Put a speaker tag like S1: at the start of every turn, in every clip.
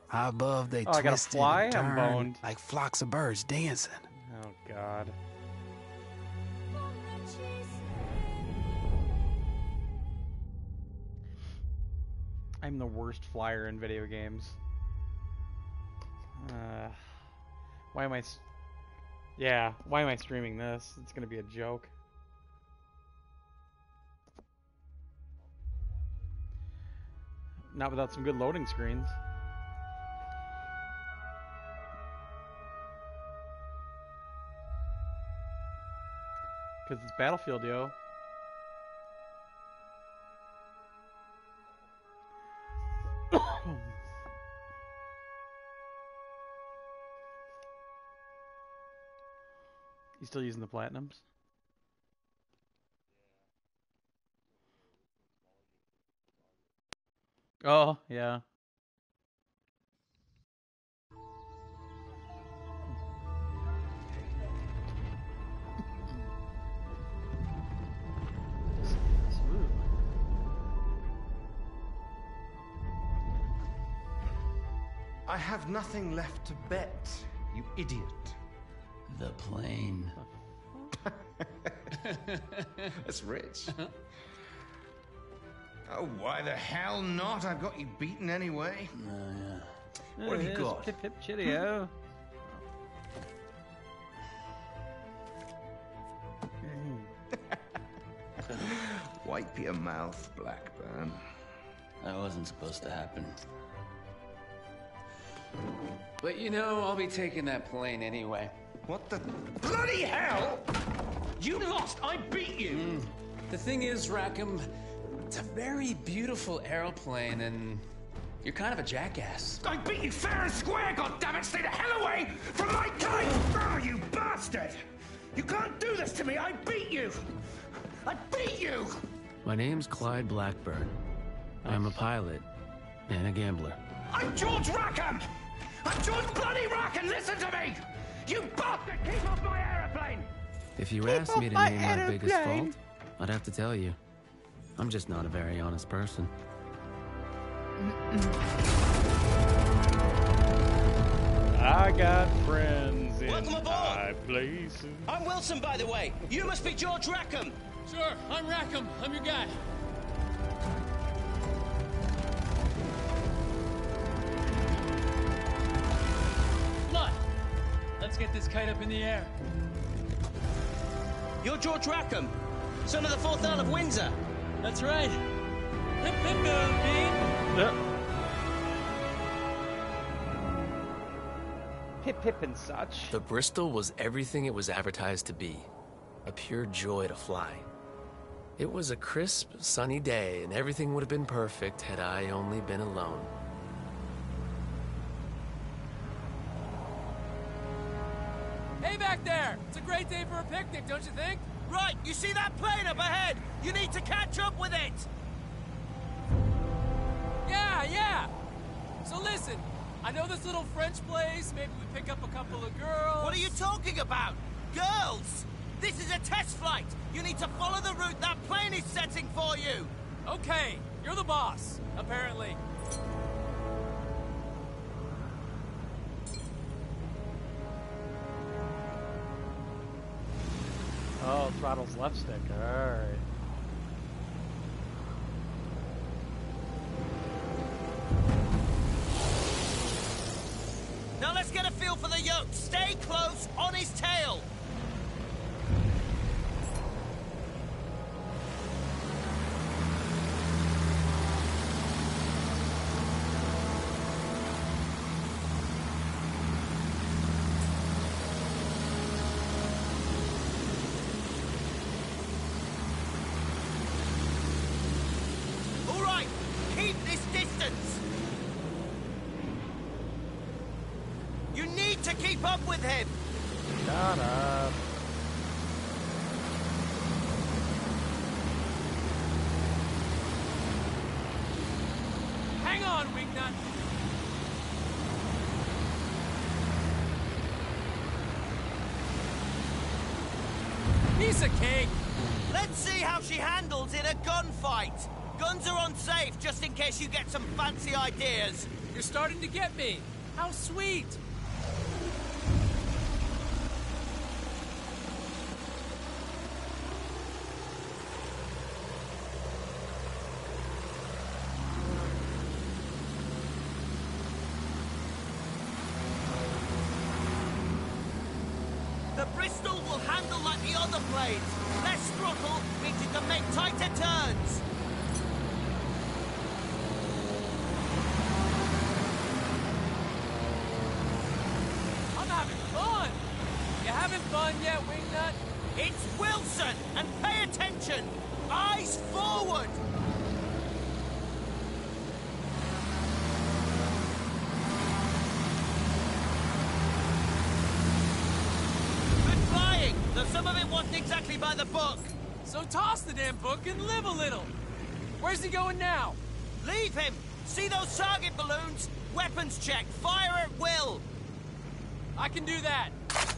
S1: High above, they
S2: Oh, I gotta
S1: twisted
S2: fly?
S1: and
S2: I'm
S1: turned
S2: boned.
S1: like flocks of birds dancing.
S2: Oh, God. I'm the worst flyer in video games. Why am I... Yeah, why am I streaming this? It's gonna be a joke. Not without some good loading screens. Because it's Battlefield, yo. You still using the platinums? Oh, yeah.
S3: I have nothing left to bet, you idiot.
S4: The plane.
S3: That's rich. Oh, why the hell not? I've got you beaten anyway.
S4: Yeah.
S3: What have you got?
S2: Pip pip chitty-o.
S3: Wipe your mouth, Blackburn.
S4: That wasn't supposed to happen. But you know, I'll be taking that plane anyway.
S3: What the bloody hell? You lost! I beat you!
S4: The thing is, Rackham, it's a very beautiful aeroplane, and you're kind of a jackass.
S3: I beat you fair and square, goddammit! Stay the hell away from my kite! Oh, you bastard! You can't do this to me! I beat you! I beat you!
S5: My name's Clyde Blackburn. I'm a pilot and a gambler.
S3: I'm George Rackham! I'm George bloody Rackham! Listen to me! You bastard! Keep off my aeroplane!
S5: If you asked me to name my biggest fault, I'd have to tell you. I'm just not a very honest person.
S2: I got friends in
S6: Welcome aboard.
S2: high places.
S6: I'm Wilson, by the way. You must be George Rackham.
S7: Sure, I'm Rackham. I'm your guy. Blood! Let's get this kite up in the air.
S6: You're George Rackham, son of the 4th Earl of Windsor.
S7: That's right. Hip hip Dean.
S2: Pip pip and such.
S5: The Bristol was everything it was advertised to be. A pure joy to fly. It was a crisp, sunny day, and everything would have been perfect had I only been alone.
S7: Hey back there! It's a great day for a picnic, don't you think?
S6: Right, you see that plane up ahead? You need to catch up with it.
S7: Yeah. So listen, I know this little French place. Maybe we pick up a couple of girls.
S6: What are you talking about? Girls! This is a test flight. You need to follow the route that plane is setting for you.
S7: Okay, you're the boss, apparently.
S2: Oh, throttle's left stick. Alright.
S6: Now let's get a feel for the yoke. Stay close on his tail. All right, keep this distance. You need to keep up with him.
S2: Shut up.
S7: Hang on, Wingnut. Piece of cake.
S6: Let's see how she handles in a gunfight. Guns are unsafe, just in case you get some fancy ideas.
S7: You're starting to get me. How sweet.
S6: The Bristol will handle like the other blades. Less throttle means you can make tighter turns.
S7: I'm having fun. You having fun yet, Wingnut?
S6: It's Wilson, and pay attention. Eyes forward. Good flying, though some of it wasn't exactly by the book.
S7: So toss the damn book and live a little. Where's he going now?
S6: Leave him. See those target balloons? Weapons check. Fire at will.
S7: I can do that.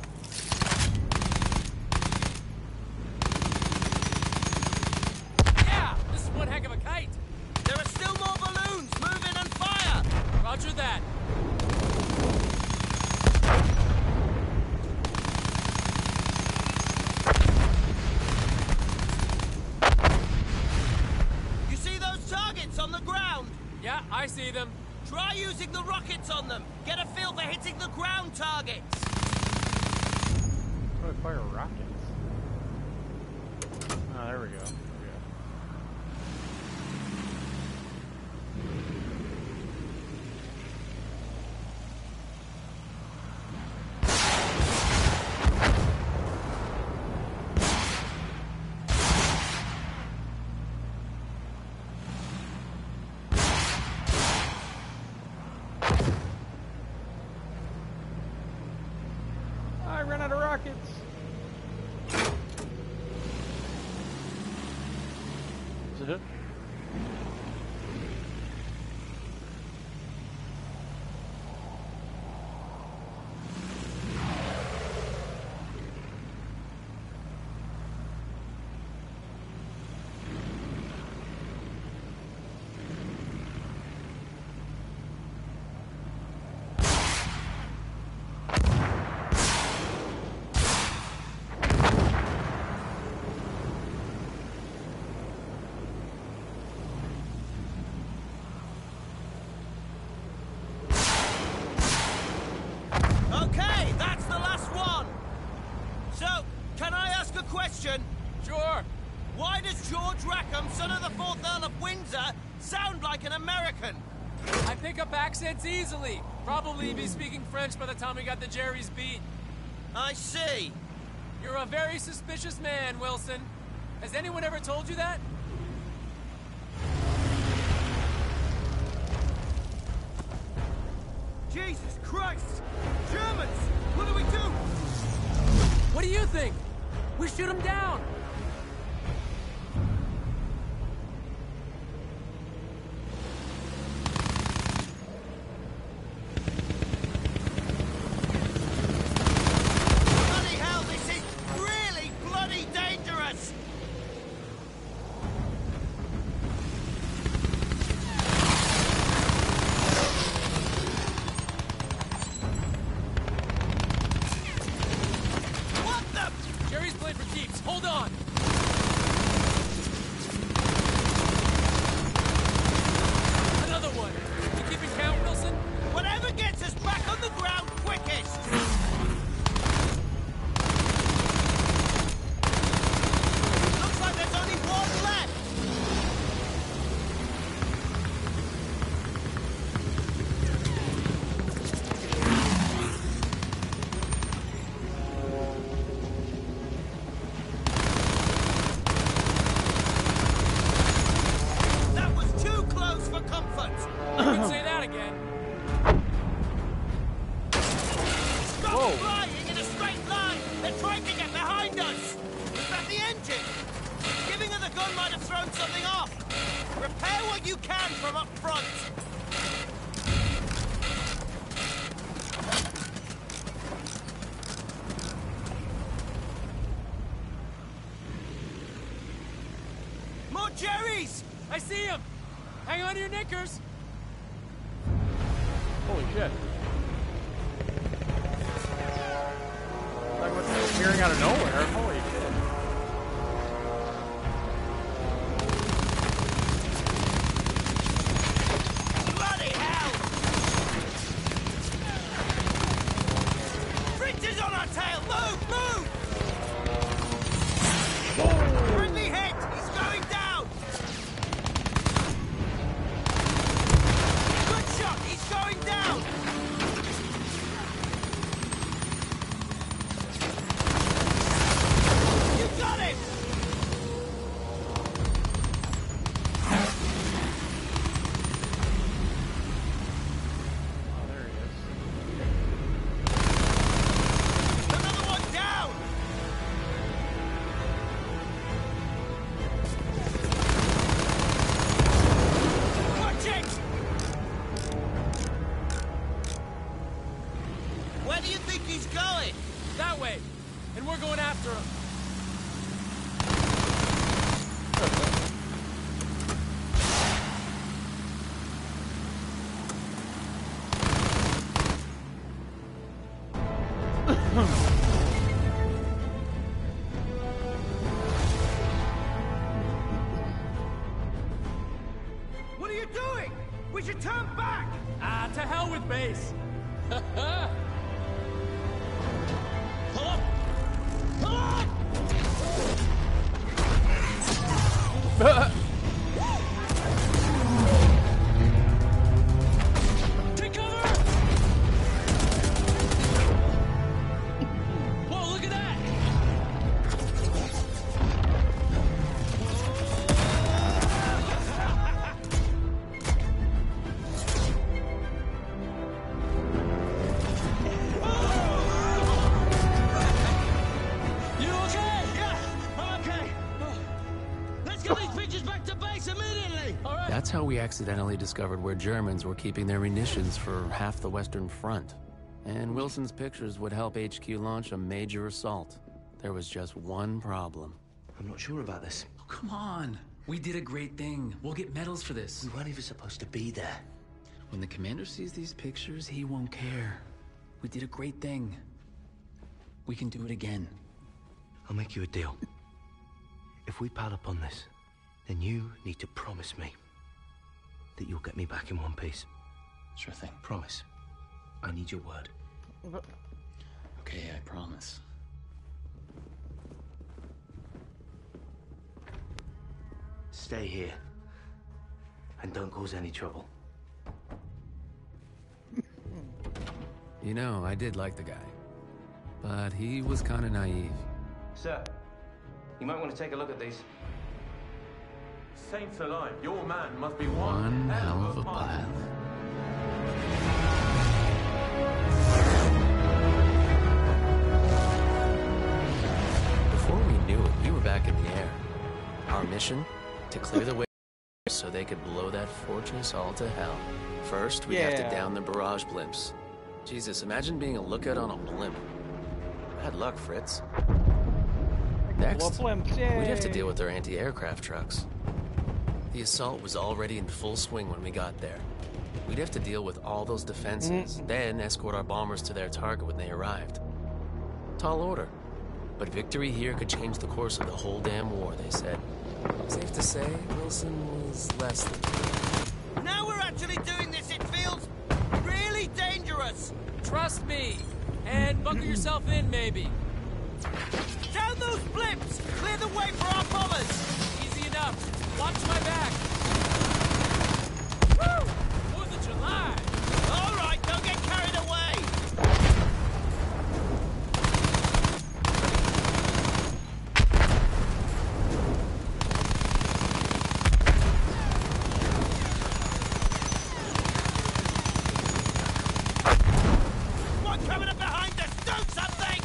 S7: Yeah, this is one heck of a kite.
S6: There are still more balloons. Move in and fire.
S7: Roger that.
S6: You see those targets on the ground?
S7: Yeah, I see them.
S6: Try using the rockets on them. Get a feel for hitting the ground targets.
S2: How do I fire rockets? Oh, there we go. I ran out of rockets. Is it?
S6: Okay, that's the last one. So, can I ask a question?
S7: Sure.
S6: Why does George Rackham, son of the 4th Earl of Windsor, sound like an American?
S7: I pick up accents easily. Probably be speaking French by the time we got the Jerry's beat.
S6: I see.
S7: You're a very suspicious man, Wilson. Has anyone ever told you that?
S6: Jesus Christ! Germans! What do we do?
S7: What do you think? We shoot them down.
S6: Bloody hell, this is really bloody dangerous! What the?
S7: Jerry's playing for keeps. Hold on. Another one. You keeping count, Wilson?
S6: Whatever gets us back on the ground quickest! Looks like there's only one left! That was too close for comfort!
S7: You can say that again.
S6: Stop
S2: Whoa.
S6: flying in a straight line! They're trying to get behind us! Is that the engine? Giving her the gun might have thrown something off! Repair what you can from up front! More Jerry's!
S7: I see him. Hang on to your knickers.
S2: shit. Like what's appearing out of nowhere? Holy shit.
S6: Bloody hell! Fritz is on our tail! Move! Move! Friendly hit! He's going down! Good shot! He's going down! You got him!
S2: Oh, there he is.
S6: Another one down! Watch it! Where do you think he's going?
S7: That way. And we're going after him.
S6: What are you doing? We should turn back!
S7: Ah, to hell with base.
S6: Pull up! Pull up!
S7: Take cover! Whoa, look at that!
S6: You okay? Yeah, I'm okay. Let's get these bitches back to base immediately!
S7: All right.
S5: That's how we accidentally discovered where Germans were keeping their munitions for half the Western Front. And Wilson's pictures would help HQ launch a major assault. There was just one problem.
S8: I'm not sure about this.
S4: Oh, come on. We did a great thing. We'll get medals for this.
S8: We weren't even supposed to be there.
S4: When the commander sees these pictures, he won't care. We did a great thing. We can do it again.
S8: I'll make you a deal. If we pile up on this, then you need to promise me that you'll get me back in one piece.
S4: Sure thing.
S8: Promise. I need your word.
S4: Okay, I promise.
S8: Stay here. And don't cause any trouble.
S5: You know, I did like the guy. But he was kind of naive.
S8: Sir, you might want to take a look at these.
S9: Saints alive, your man must be
S5: One hell of a pilot. Before we knew it, we were back in the air. Our mission? To clear the way so they could blow that fortress all to hell. First, we'd have to
S2: Yeah.
S5: down the barrage blimps. Jesus, imagine being a lookout on a blimp. Bad luck, Fritz. Next,
S2: blimps,
S5: we'd have to
S2: yay.
S5: deal with their anti-aircraft trucks. The assault was already in full swing when we got there. We'd have to deal with all those defenses, then escort our bombers to their target when they arrived. Tall order. But victory here could change the course of the whole damn war, they said. Safe to say, Wilson was less than...
S6: Now we're actually doing this, it feels really dangerous!
S7: Trust me. And buckle yourself in, maybe.
S6: Down those blimps! Clear the way for our bombers!
S7: Easy enough. Watch my back. Woo! 4th of July.
S6: All right, don't get carried away! One coming up behind us! Do something!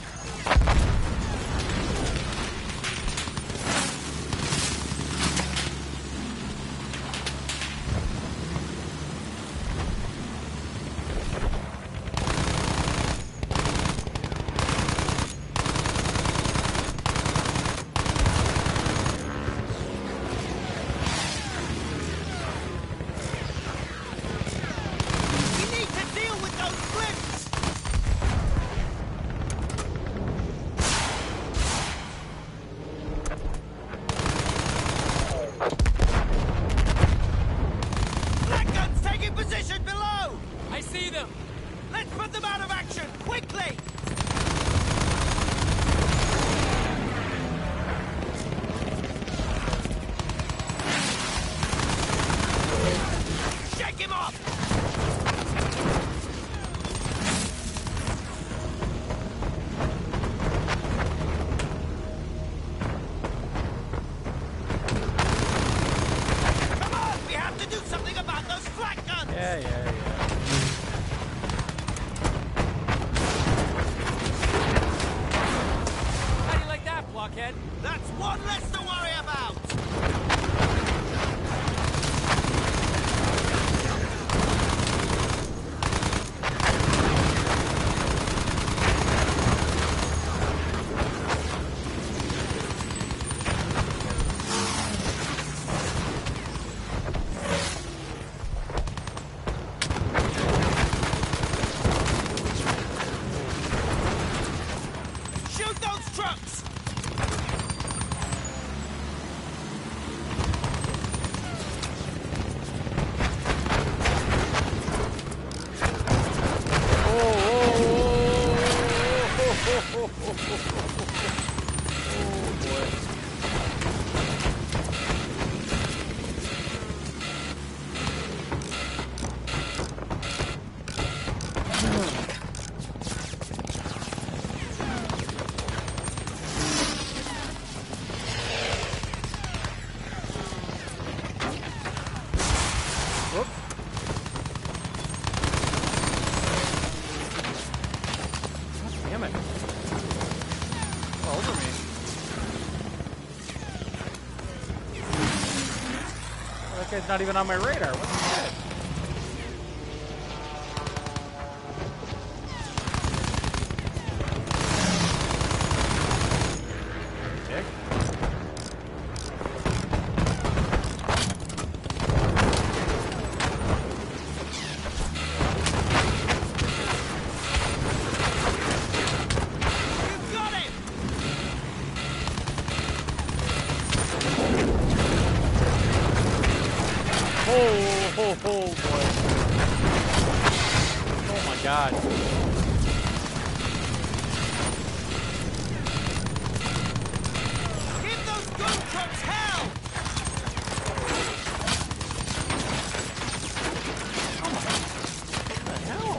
S6: Let's put them out of action, quickly! Shake him off! Come on, we have to do something about those flak guns!
S2: Yeah.
S7: How do you like that, blockhead?
S6: That's one less to worry about! Shoot those trucks!
S2: Damn it. All over me. Oh, that guy's not even on my radar. What the shit? Dick.
S6: You've got him!
S2: Oh boy. Oh my god.
S6: Give those gun trucks hell!
S2: What the hell?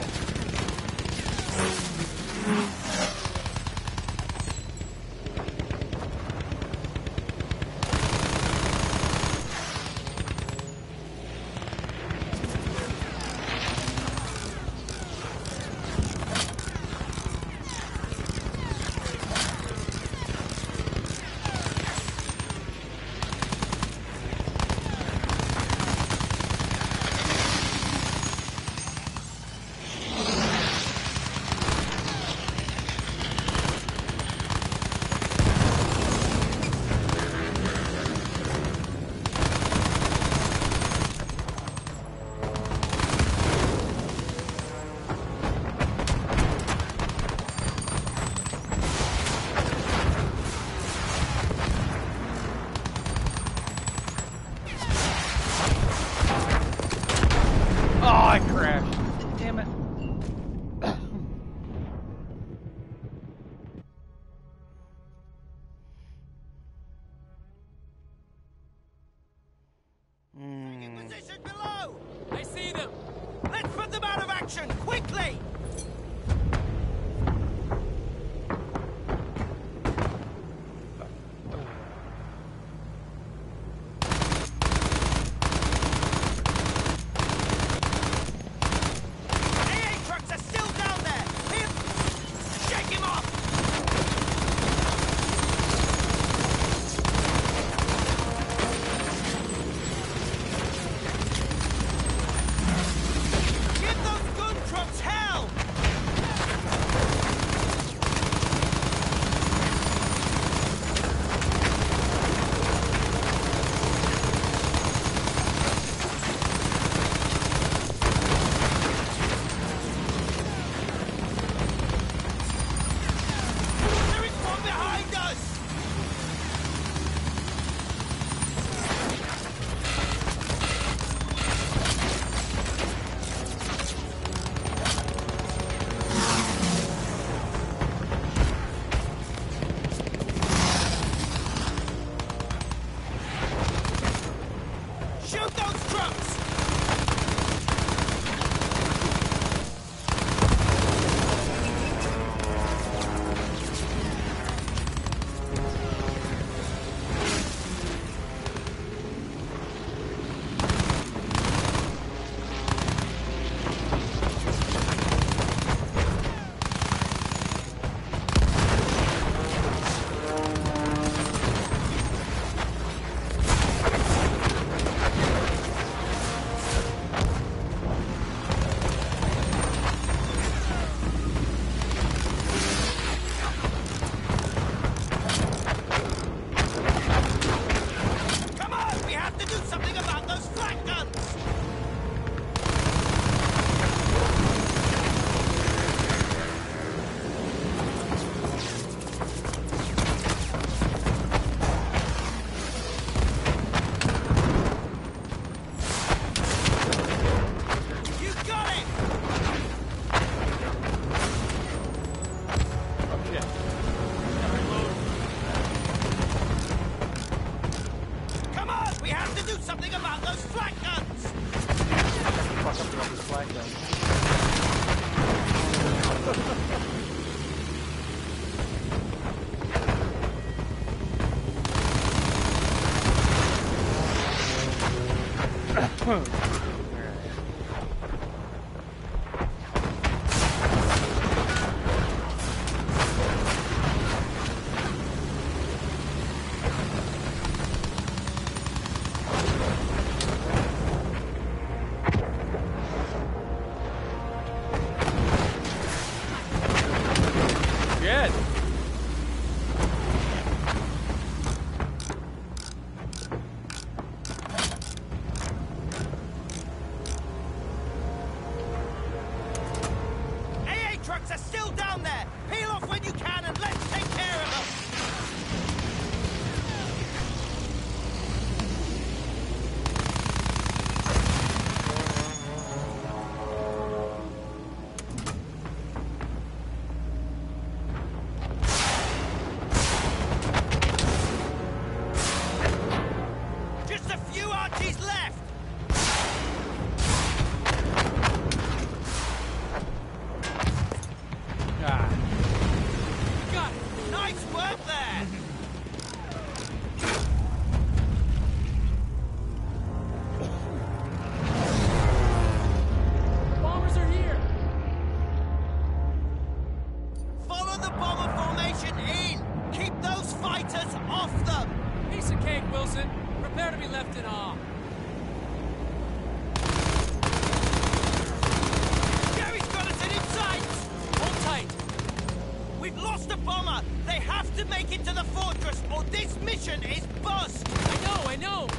S6: position is bust!
S7: I know!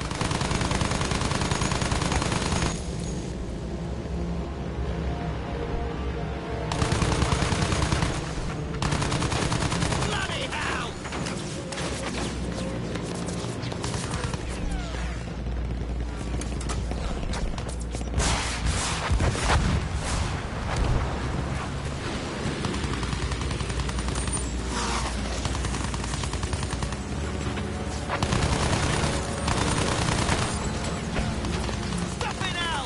S6: Bloody hell! Stop it now!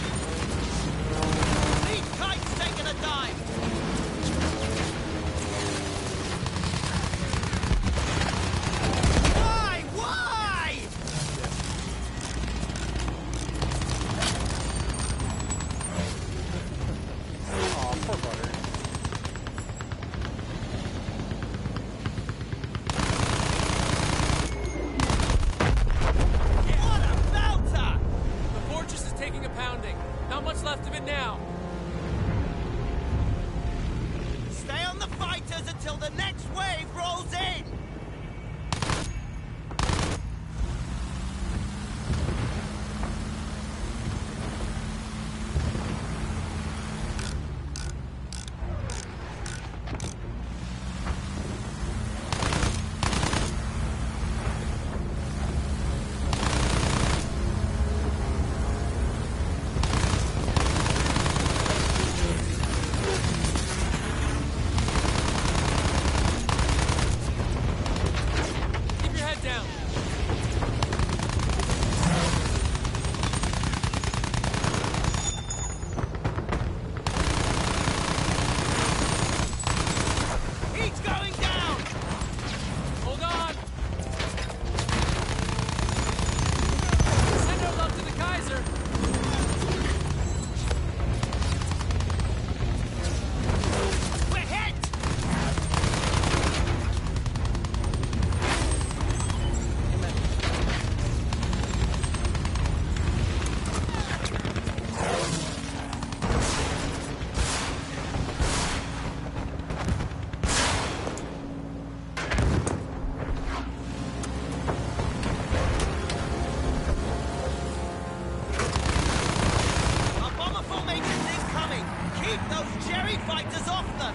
S6: Lead kite's taking a dive! Why? Why?
S2: Aw, poor butter.
S6: What a belter!
S7: The fortress is taking a pounding. Not much left of it now.
S6: Stay on the fighters until the next wave rolls in!
S7: Keep your head down.
S6: He's going down!
S7: Hold on. Send our love to the Kaiser.
S6: We're hit! Our bomber formation's incoming! Keep those Jerry fighters off them!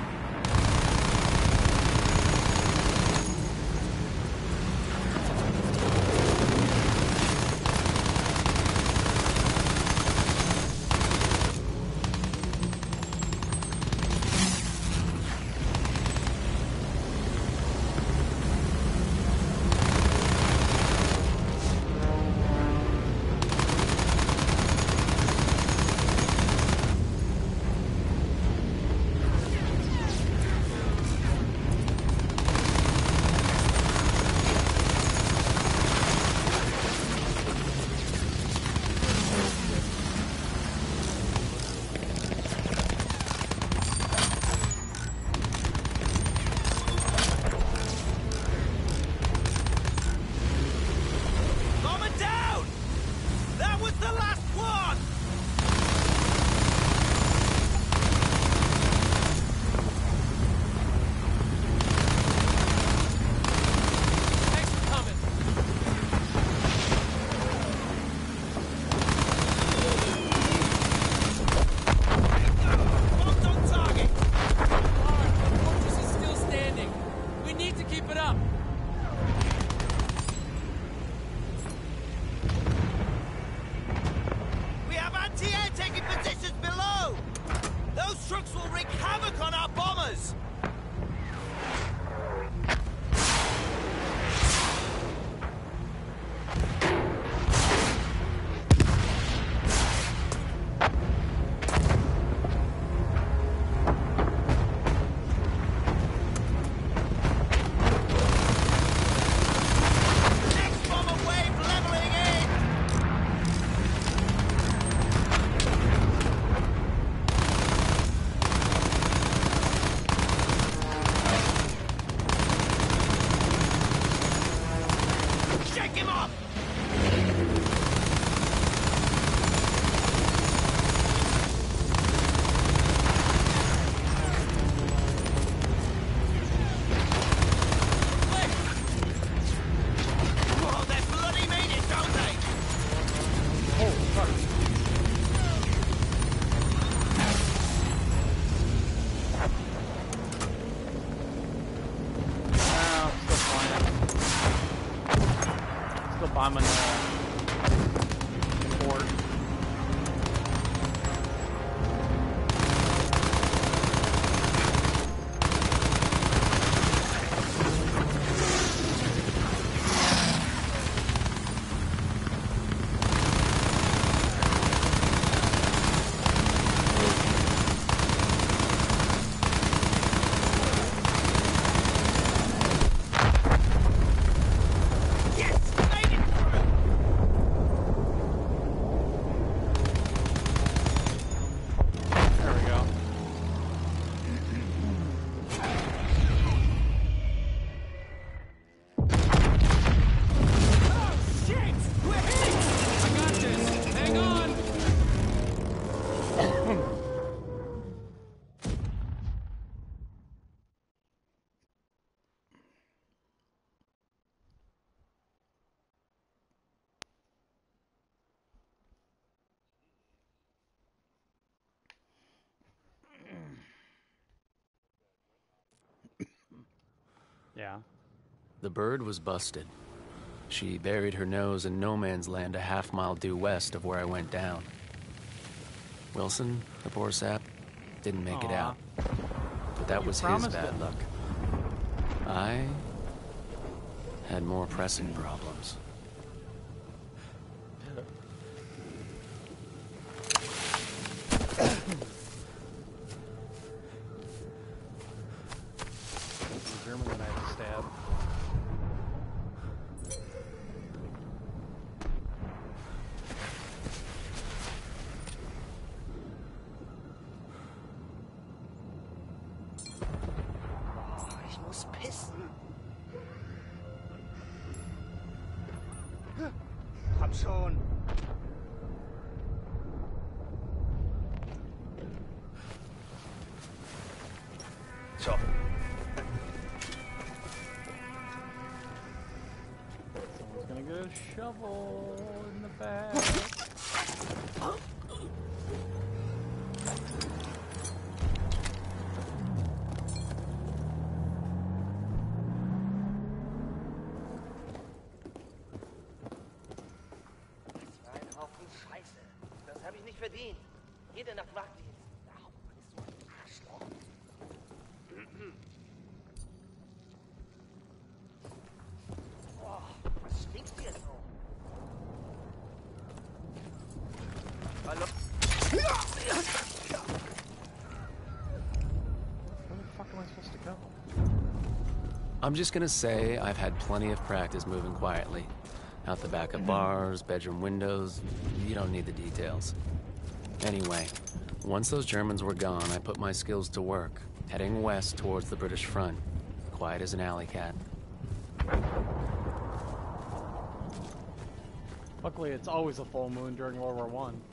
S2: Yeah.
S5: The bird was busted. She buried her nose in no man's land a half-mile due west of where I went down. Wilson, the poor sap, didn't make it out. But that was his bad luck. I had more pressing problems.
S2: German that I had to stab.
S6: Ich muss pissen. Komm schon. So.
S2: Someone's gonna get a shovel in the back.
S6: Ein Haufen Scheiße. Das habe ich nicht verdient. Jede Nacht Wachdienst. Der Hauptmann ist so ein Arschloch. Boah, was stinkt hier so? Hallo?
S2: Where the fuck am I supposed to go?
S5: I'm just gonna say I've had plenty of practice moving quietly. Out the back of bars, bedroom windows, you don't need the details. Anyway, once those Germans were gone, I put my skills to work, heading west towards the British front, quiet as an alley cat.
S2: Luckily, it's always a full moon during World War I.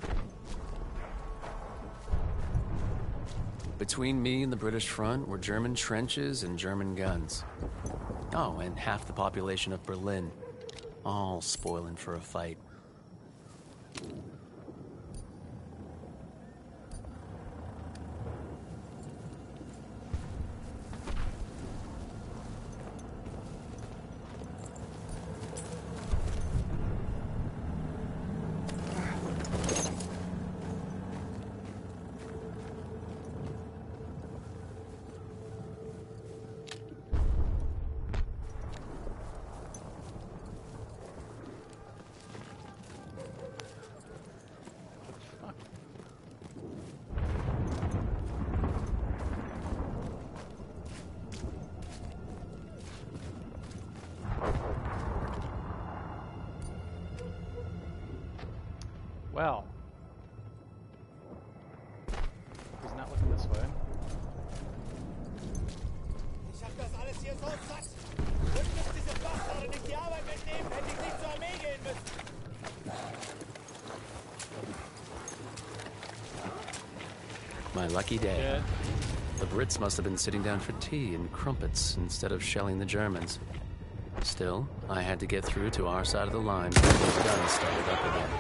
S5: Between me and the British front were German trenches and German guns. Oh, and half the population of Berlin, all spoiling for a fight.
S2: Well, he's not looking this way.
S6: Ich hab das alles hier so satt. Und dass diese Bastarde nicht die Arbeit mitnehmen, hätte ich nicht zur Armee gehen müssen.
S5: My lucky day.
S2: Yeah.
S5: The Brits must have been sitting down for tea and crumpets instead of shelling the Germans. Still, I had to get through to our side of the line before those guns started up again.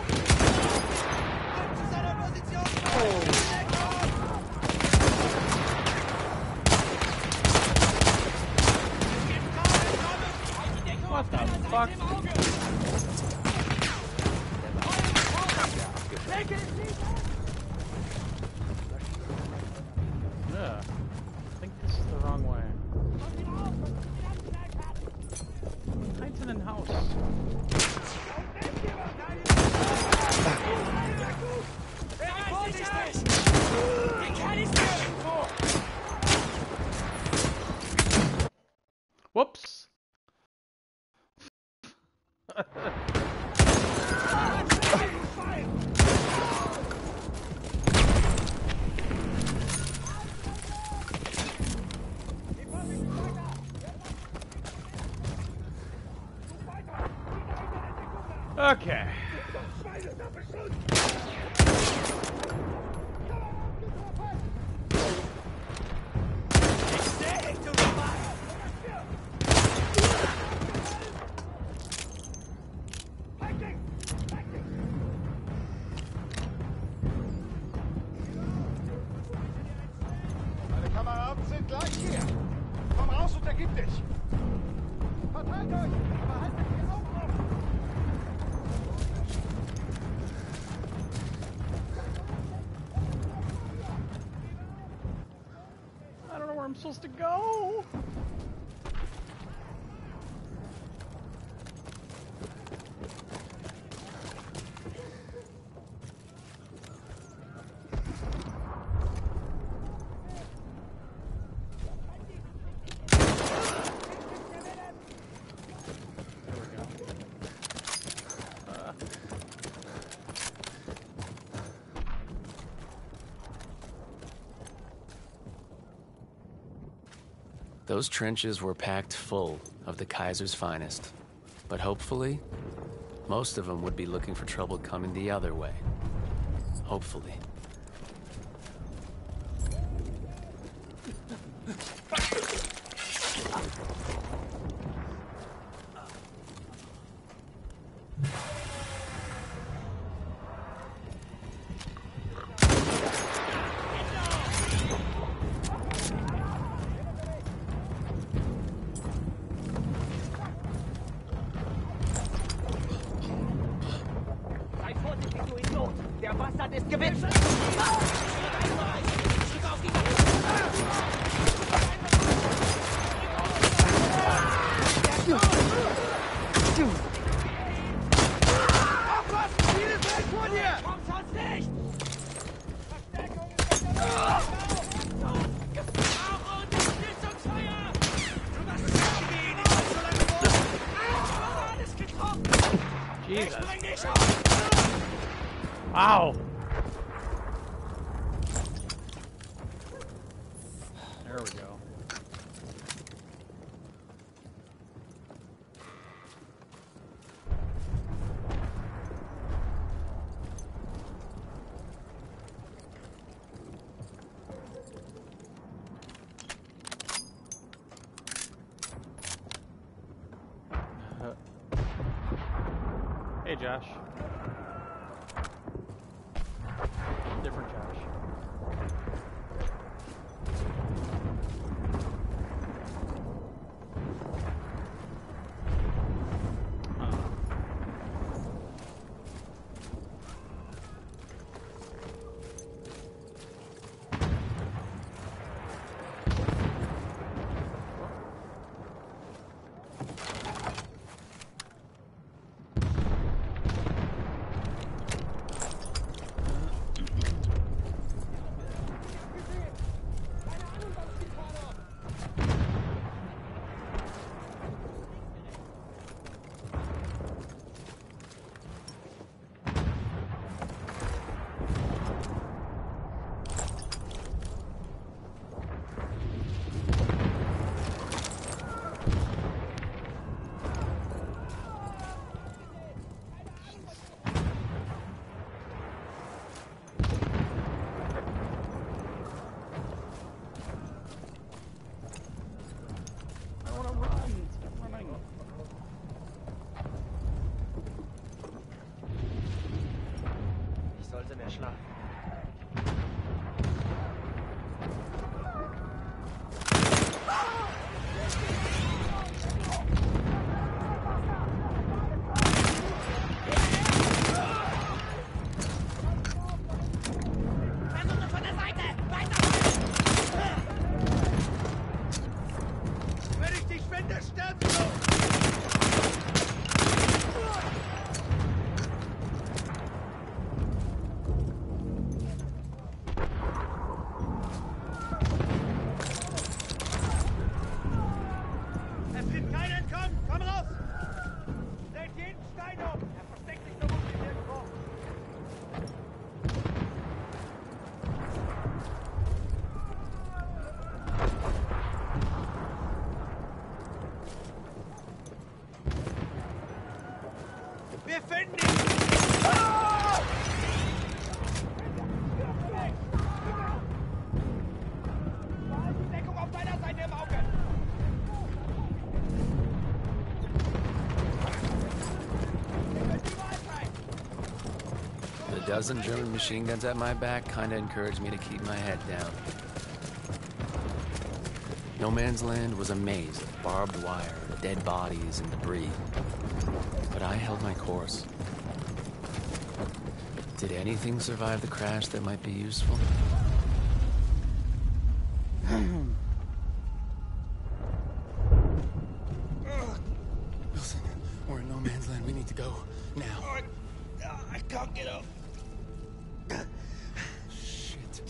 S2: What the fuck? Yeah, I think this is the wrong way. Hides in the house. Whoops. Okay.
S6: Meine Kameraden sind gleich hier.
S3: Komm raus und ergib dich! Verteilt euch! Behaltet die Augen offen!
S2: I don't know where I'm supposed to go.
S5: Those trenches were packed full of the Kaiser's finest. But hopefully, most of them would be looking for trouble coming the other way. Hopefully.
S6: Der Bastard ist gewitzt! Aufpassen! Ziel ist weit vor dir! Komm sonst nicht! Verstärkung ist Gefahr und Unterstützungsfeuer! Du machst ihn! So lange vor! Alles getroffen!
S2: Jesus.
S6: Ich bring dich auf!
S2: Wow. There we go. Hey, Josh. Different Josh.
S6: Wir finden ihn! Ah! Deckung auf deiner Seite im Auge!
S5: The dozen German machine guns at my back kinda encouraged me to keep my head down. No Man's Land was a maze of barbed wire, dead bodies, and debris. But I held my course. Did anything survive the crash that might be useful?
S4: Wilson, we're in No Man's Land. We need to go now.
S3: I can't get up.
S4: Shit.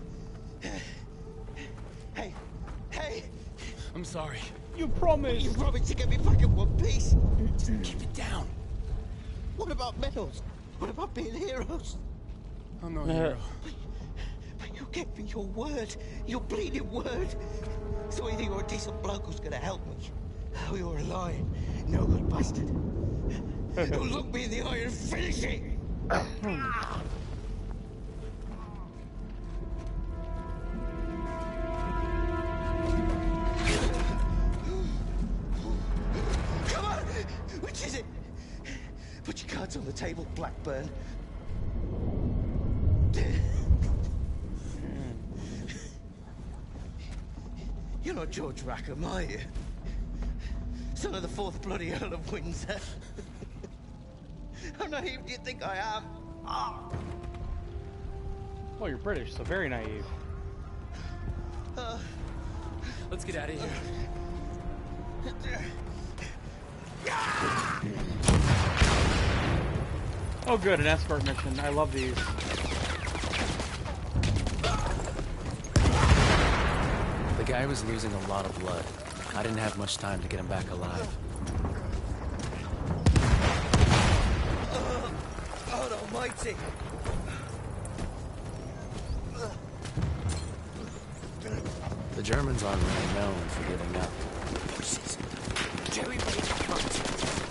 S3: Hey!
S4: I'm sorry.
S2: You promised.
S3: You promised to get me back in one piece.
S4: Just keep it down.
S3: What about medals? What about being heroes?
S4: I'm no hero.
S3: But you gave me your word. Your bleeding word. So either you're a decent bloke who's gonna help me, or you're a lying, no good bastard. Who'll look me in the eye and finish it. Come on! Which is it? Put your cards on the table, Blackburn. You're not George Rackham, are you? Son of the fourth bloody Earl of Windsor. How naive do you think I am?
S2: Well, you're British, so very naive.
S4: Let's get out of here.
S2: Oh good, an escort mission. I love these.
S5: The guy was losing a lot of blood. I didn't have much time to get him back alive.
S3: God almighty!
S5: The Germans aren't really known for giving up.
S3: Jerry made a fight.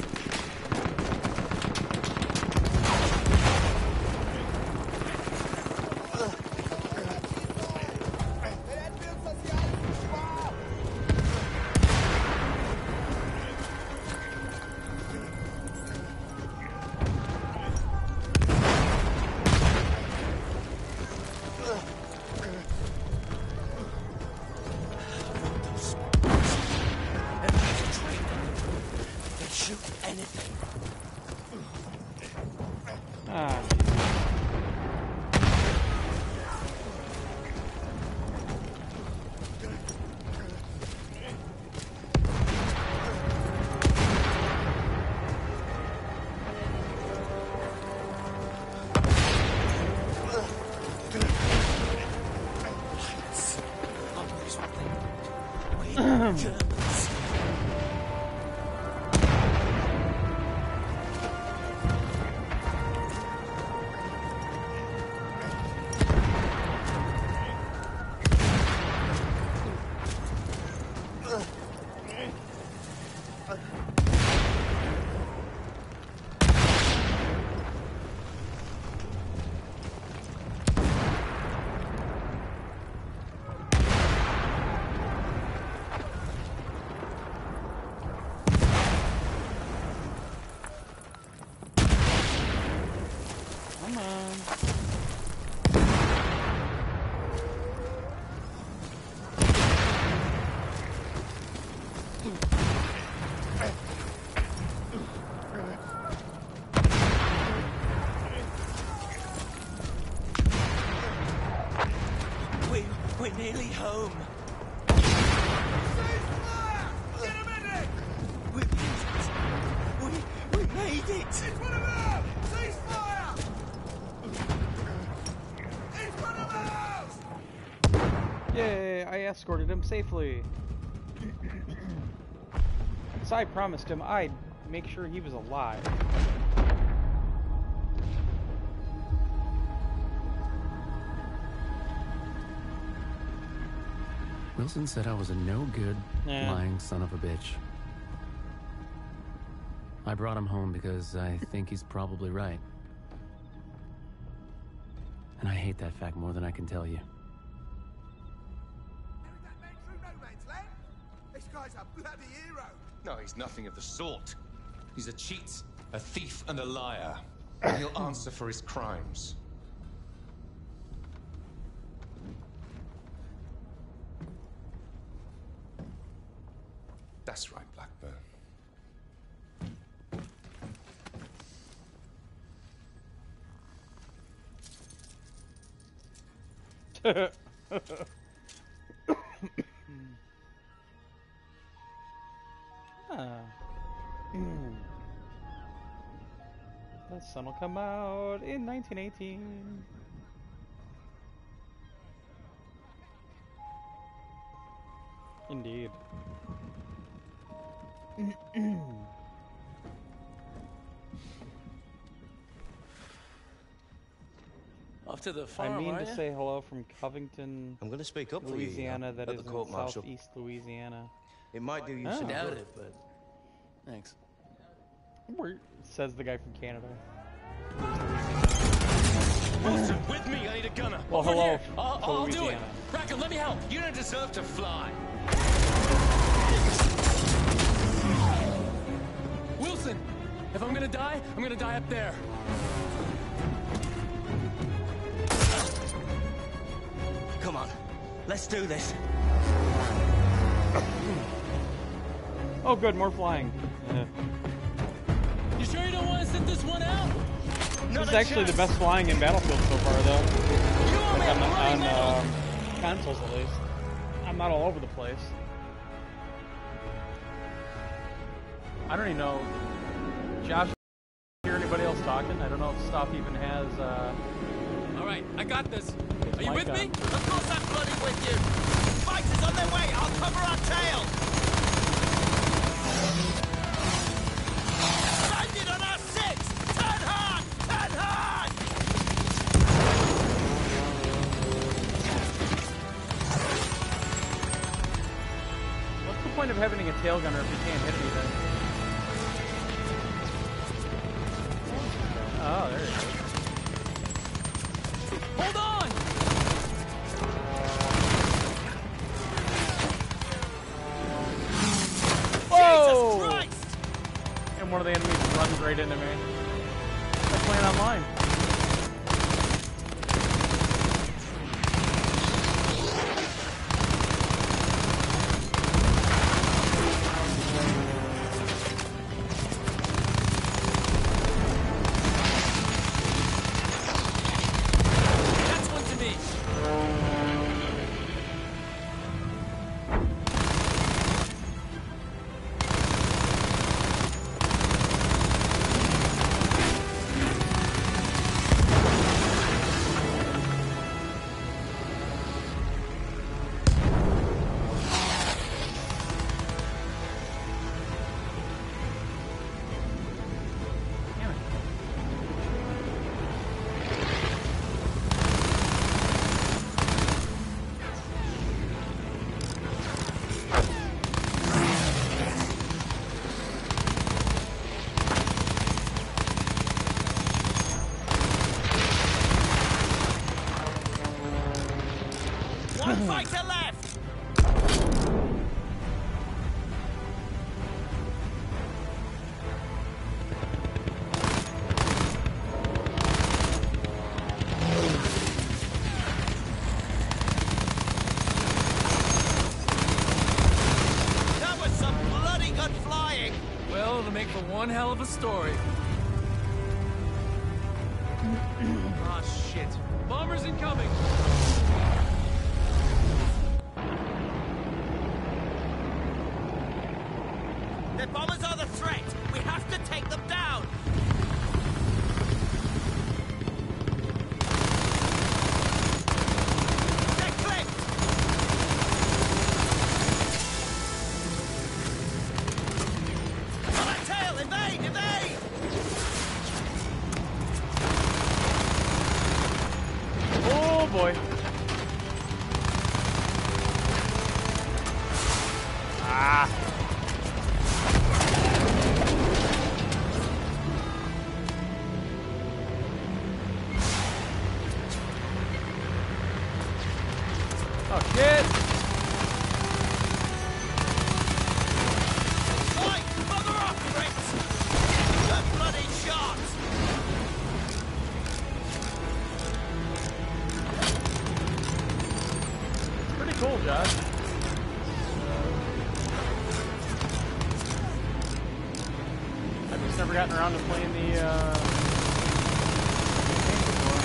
S3: We're nearly home.
S6: Get him in there!
S3: We made it!
S6: In front of us! Cease fire! In front of us!
S2: Yay, I escorted him safely. So I promised him I'd make sure he was alive.
S5: Wilson said I was a no-good, lying son of a bitch. I brought him home because I think he's probably right. And I hate that fact more than I can tell you.
S6: That man through No Man's Land? This guy's a bloody hero.
S10: No, he's nothing of the sort. He's a cheat, a thief, and a liar. And he'll answer for his crimes. That's right, Blackburn.
S2: The sun will come out in 1918. Indeed.
S5: Off to the farm,
S2: I mean
S5: are
S2: to
S5: ya?
S2: say hello from Covington,
S8: I'm going to speak up for you,
S2: Louisiana,
S8: you know,
S2: that
S8: at
S2: is
S8: the
S2: in
S8: court martial.
S2: southeast Louisiana.
S8: It might do you
S2: Oh.
S8: some
S5: I doubt
S8: good.
S5: it, but thanks.
S2: Says the guy from Canada.
S6: Wilson, with me. I need a gunner.
S2: Well,
S6: Over
S2: hello.
S6: here.
S2: to
S6: I'll do it.
S2: Louisiana.
S6: Rackham, let me help.
S10: You don't deserve to fly.
S7: Wilson, if I'm gonna die up there.
S3: Come on, let's do this.
S2: Oh, good, more flying.
S7: You sure you don't want to sit this one out?
S2: This is actually the best flying in Battlefield so far, though. Like on consoles, at least. I'm not all over the place. I don't even know. Josh, hear anybody else talking? I don't know if Stop even has.
S7: All right, I got this. Are you
S2: mic
S7: with me?
S2: on.
S6: Of course I'm bloody with you. Fighters on their way. I'll cover our tail. Bandit on our six. Turn hard. Turn hard.
S2: What's the point of having a tail gunner if you can't hit anything? Oh, there you go.
S7: Hold on!
S2: Whoa!
S6: Jesus Christ!
S2: And one of the enemies runs right into me. I'm playing online.
S7: That's one to me.
S2: Damn it.
S6: One fighter left. That was some bloody good flying.
S7: Well, it'll make for one hell of a story. Ah, shit. Bombers incoming.
S6: The bombers are the threat. We have to take them down. They're clipped. On our tail, evade, evade.
S2: Oh boy. Ah. Oh shit.
S6: Oi, bugger off, Fritz. Good bloody shot.
S2: Pretty cool, Josh. never gotten around to playing the campaign before.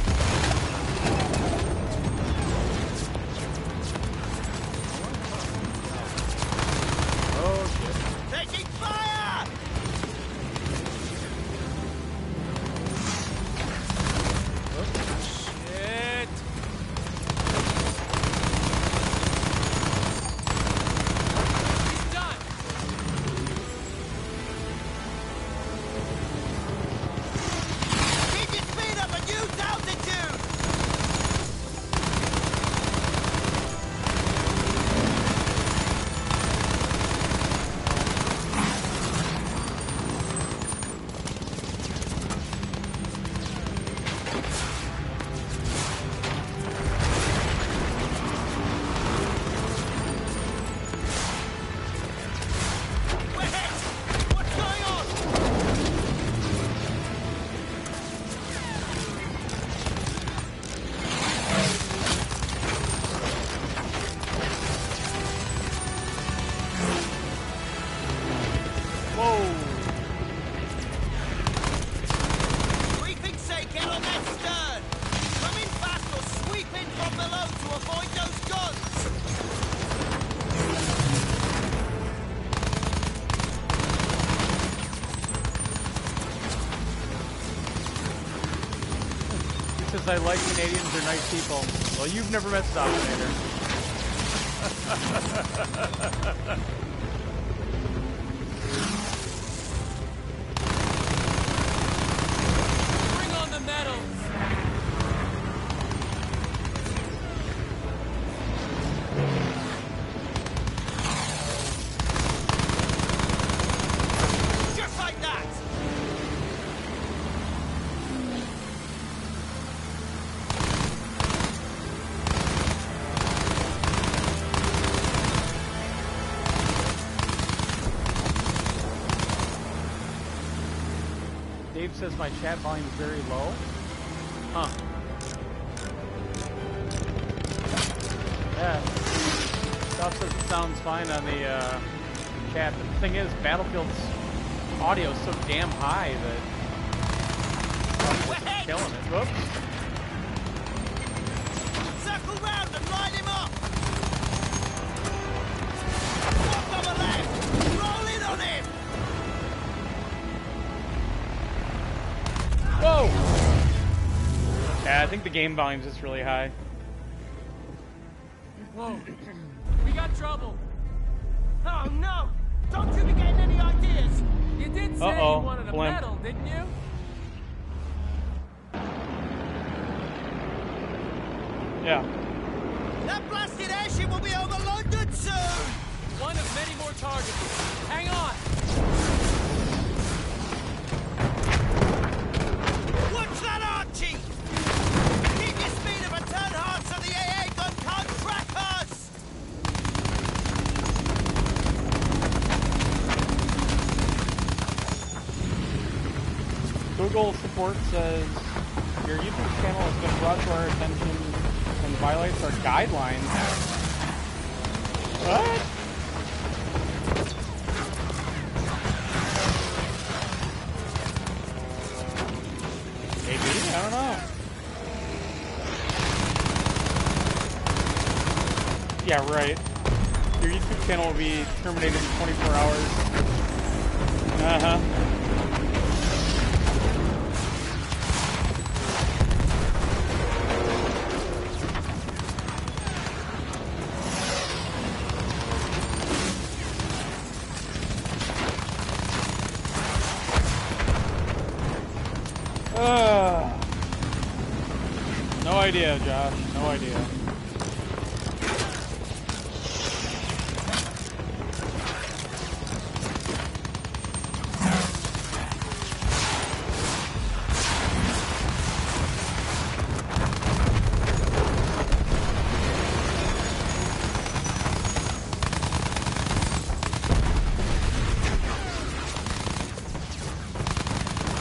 S2: Oh shit.
S6: Taking fire!
S7: Shit! He's done!
S6: Keep your speed up and use altitude! We're hit! What's going on?
S2: Whoa!
S6: Sweeping Seiken on that stern! Come in fast or sweep in from below to avoid those guns!
S2: He says I like Canadians, they're nice people. Well, you've never met Dominator.
S7: Bring on the medals!
S6: Just like that!
S2: Dave says my chat volume is very low. Huh. Yeah. Stuff says it sounds fine on the chat, but the thing is, Battlefield's audio is so damn high that it's killing it. Whoops.
S6: Circle round and line him up! Walk on the left! Roll in on him!
S2: Whoa! Yeah, I think the game volume's just really high.
S7: Whoa. We got trouble.
S6: Oh no! Don't you be getting any ideas!
S7: You did say
S2: Uh-oh,
S7: you wanted a
S2: blimp.
S7: medal, didn't you?
S2: Yeah.
S6: That blasted airship will be over London soon!
S7: One of many more targets. Hang on!
S6: Watch that, Archie! Keep your speed of a turn hard so the AA gun can't track us!
S2: Google support says your YouTube channel has been brought to our attention and violates our guidelines. What? Maybe, I don't know. Yeah, right. Your YouTube channel will be terminated in 24 hours. Uh-huh. No idea, Josh. No idea.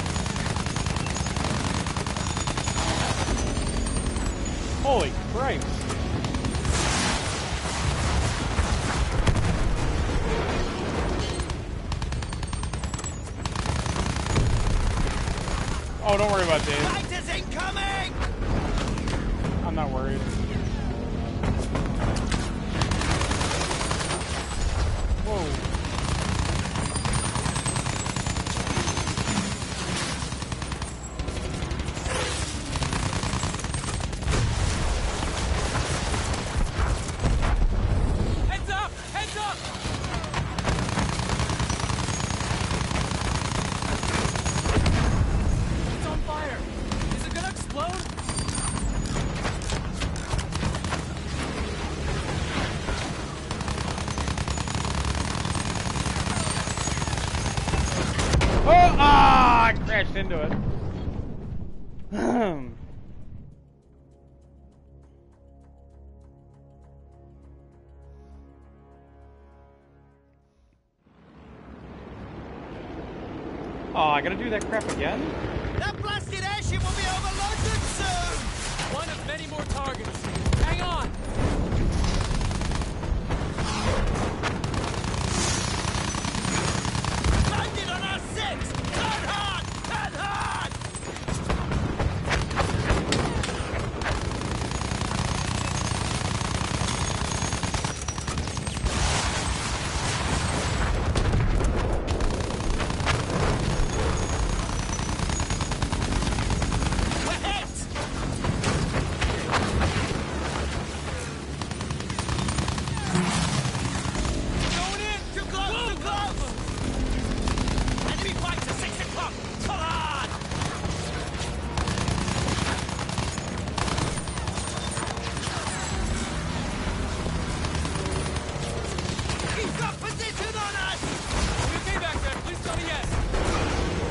S2: Holy Christ. Oh, don't worry about Dave.
S6: Fighters incoming!
S2: I'm not worried. Whoa.
S7: Heads up! Heads up! It's on fire. Is it gonna explode?
S2: Oh! Ah! I crashed into it. Oh, I gotta do that crap again?
S6: That blasted airship will be over London soon!
S7: One of many more targets. Hang on!
S6: Landed on our six! Turn hard! Turn hard! We're hit! Going in! Too close! Too close! Enemy fighter, 6 o'clock! Come on! He's got position on us!
S7: You okay back there? Please tell me yes.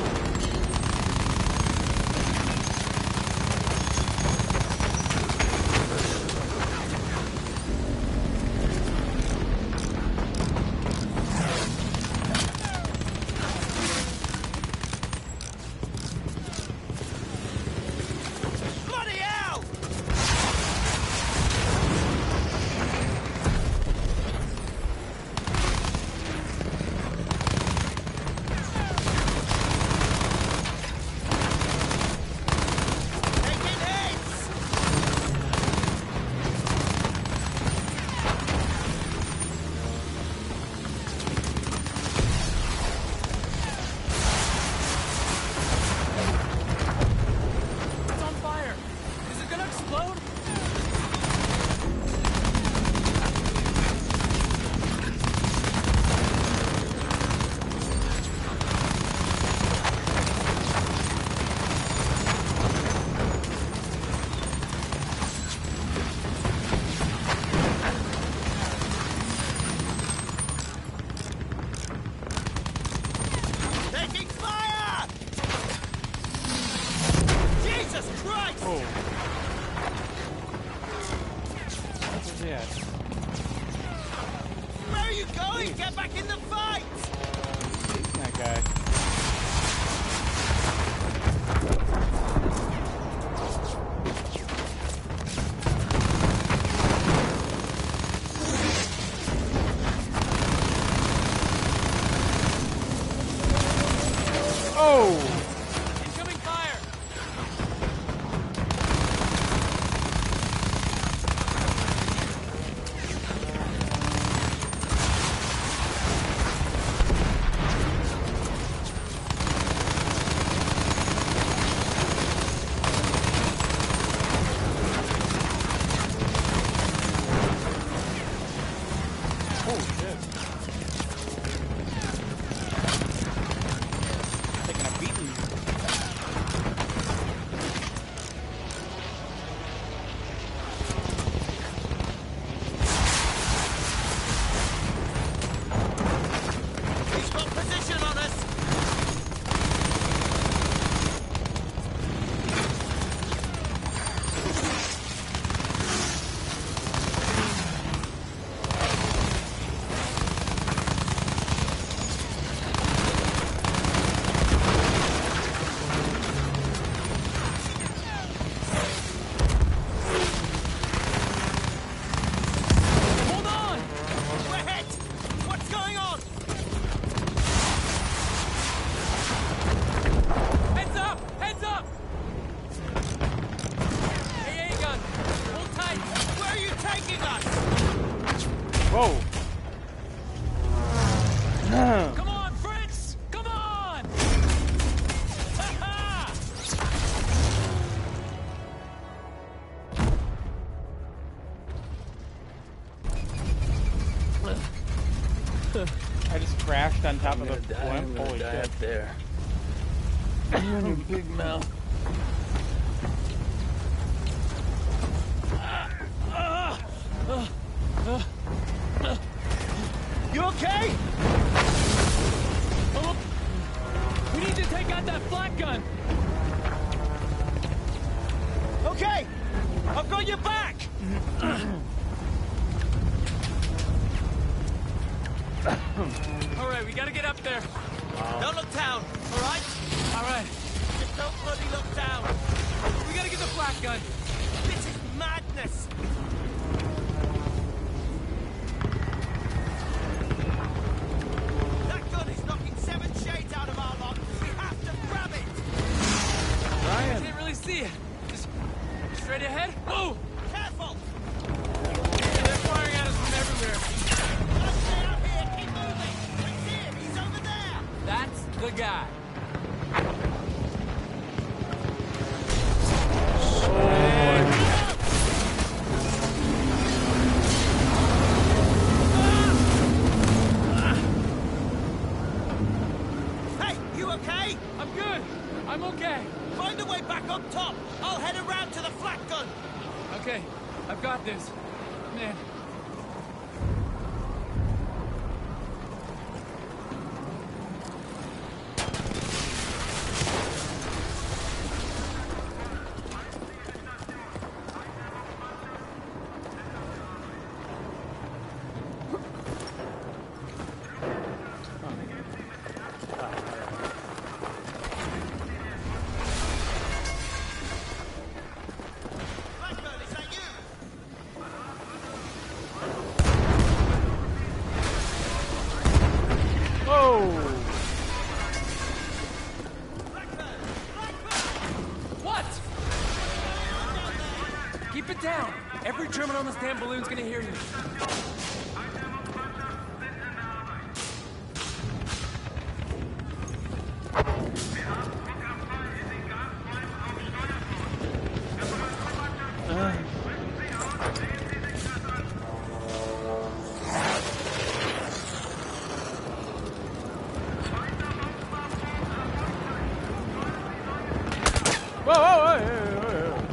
S6: Bloody hell! Taking hits!
S7: It's on fire. Is it gonna explode?
S6: Taking fire! Jesus Christ!
S2: Oh. Where's he at?
S6: Where are you going? Get back in the fight!
S2: That guy. Oh!
S7: Incoming fire!
S2: Oh, shit. Taking a beating.
S6: He's got position on us!
S2: Whoa.
S7: Come on, Fritz! Come on! Ha-ha!
S2: I just crashed on top of the blimp. Holy shit.
S11: There. You and your big mouth.
S6: You okay?
S7: Oh, we need to take out that flak gun.
S6: Okay, I've got your back.
S7: All right, we gotta get up there.
S6: Don't look down, all right?
S7: All right,
S6: Just don't bloody look down.
S7: we gotta get the flak gun.
S6: This is madness. That gun is knocking 7 shades out of our lot. We have to grab it.
S7: I can't really see it. Just straight ahead. Whoa!
S6: Careful.
S7: They're firing at us from everywhere.
S6: Don't stay out here. Keep moving. It's him. He's over there.
S7: That's the guy.
S6: Hey, you okay?
S7: I'm good. I'm okay.
S6: Find a way back up top. I'll head around to the flak gun.
S7: Okay, I've got this. Man.
S6: Blackburn, is that you?
S2: Whoa.
S7: What? Keep it down. Every German on this damn balloon's gonna hear you.
S2: Whoa, whoa, whoa, whoa, whoa.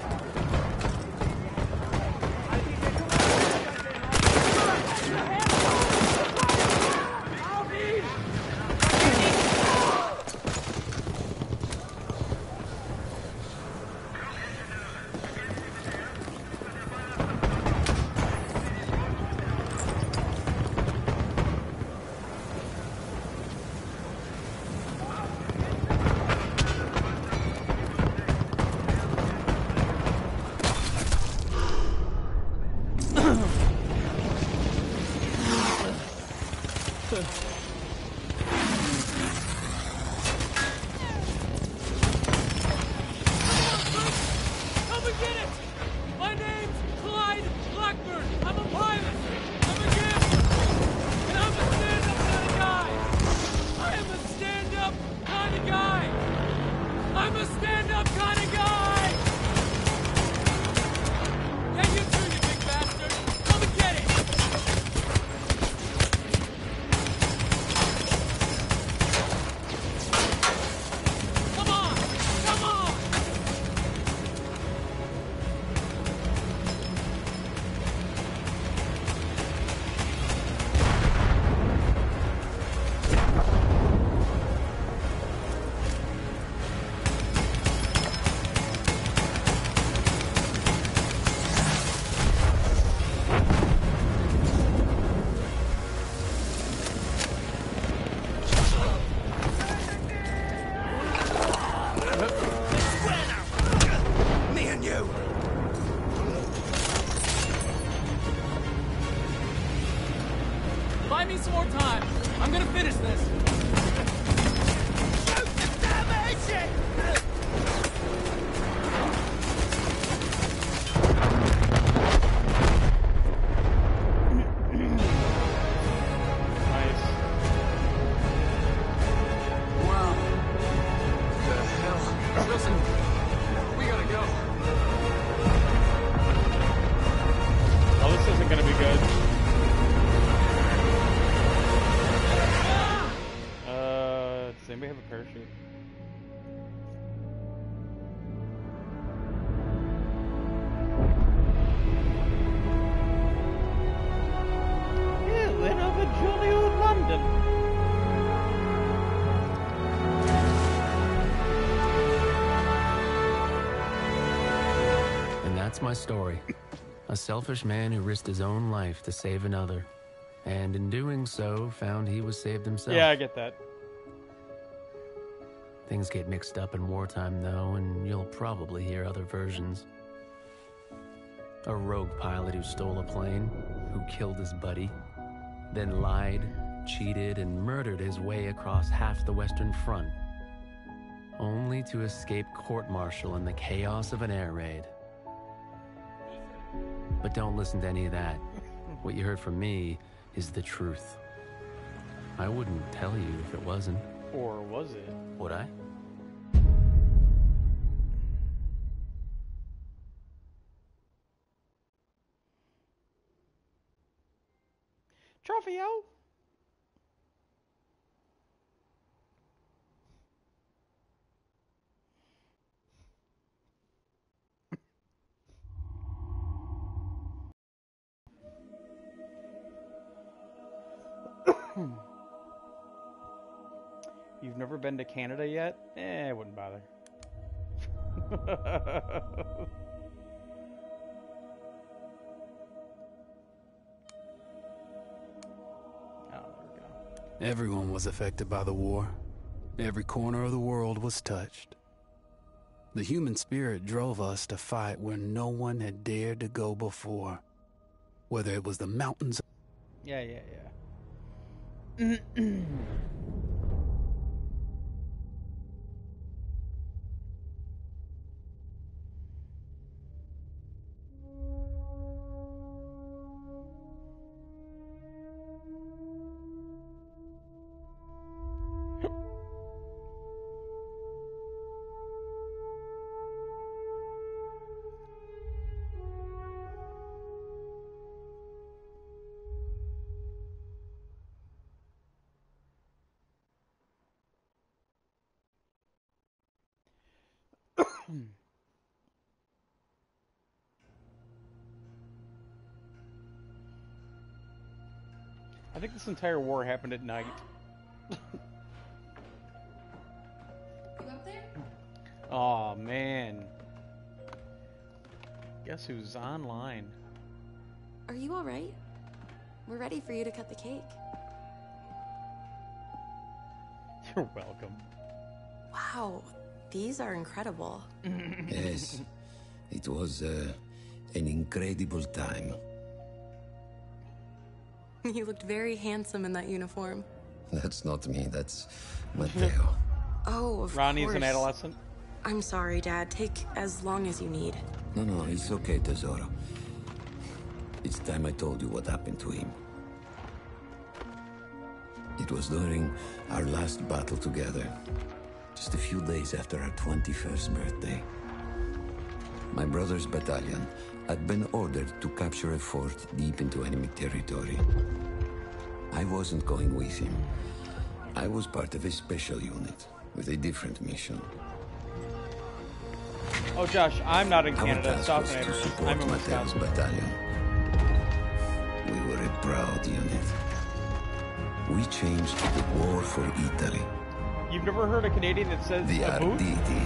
S7: Come and get it! My name's Clyde Blackburn. I'm a pilot. I'm a gambler. And I'm a stand-up kind of guy. I am a stand-up kind of guy. I'm a stand-up kind of guy. Yeah, you too, you big bastard. Come and get it. Come on. Come on.
S6: Me and you.
S7: Buy me some more time. I'm gonna finish this.
S6: Shoot the damn engine!
S2: parachute. Yeah, then up in jolly old London.
S5: And that's my story. A selfish man who risked his own life to save another. And in doing so, found he was saved himself.
S2: Yeah, I get that.
S5: Things get mixed up in wartime, though, and you'll probably hear other versions. A rogue pilot who stole a plane, who killed his buddy, then lied, cheated, and murdered his way across half the Western Front, only to escape court-martial in the chaos of an air raid. But don't listen to any of that. What you heard from me is the truth. I wouldn't tell you if it wasn't.
S2: Or was it?
S5: Would I?
S2: Trophy-o! You've never been to Canada yet? I wouldn't bother.
S1: Everyone was affected by the war. Every corner of the world was touched. The human spirit drove us to fight where no one had dared to go before. Whether it was the mountains...
S2: Yeah. I think this entire war happened at night.
S12: You up there?
S2: Oh man. Guess who's online?
S12: Are you alright? We're ready for you to cut the cake.
S2: You're welcome.
S12: Wow, these are incredible.
S13: Yes, it was an incredible time.
S12: You looked very handsome in that uniform.
S13: That's not me, that's Matteo.
S12: Oh, of
S2: Ronnie's
S12: course.
S2: an adolescent.
S12: I'm sorry, Dad. Take as long as you need.
S13: No, it's okay, Tesoro. It's time I told you what happened to him. It was during our last battle together, just a few days after our 21st birthday. My brother's battalion had been ordered to capture a fort deep into enemy territory. I wasn't going with him. I was part of a special unit with a different mission.
S2: Oh, Josh, I'm not in
S13: Our
S2: Canada.
S13: task
S2: Stop
S13: was
S2: it.
S13: to
S2: I'm
S13: support
S2: in
S13: Matteo's
S2: Wisconsin.
S13: battalion. We were a proud unit. We changed the war for Italy.
S2: You've never heard a Canadian that says
S13: The
S2: a boot?
S13: Arditi.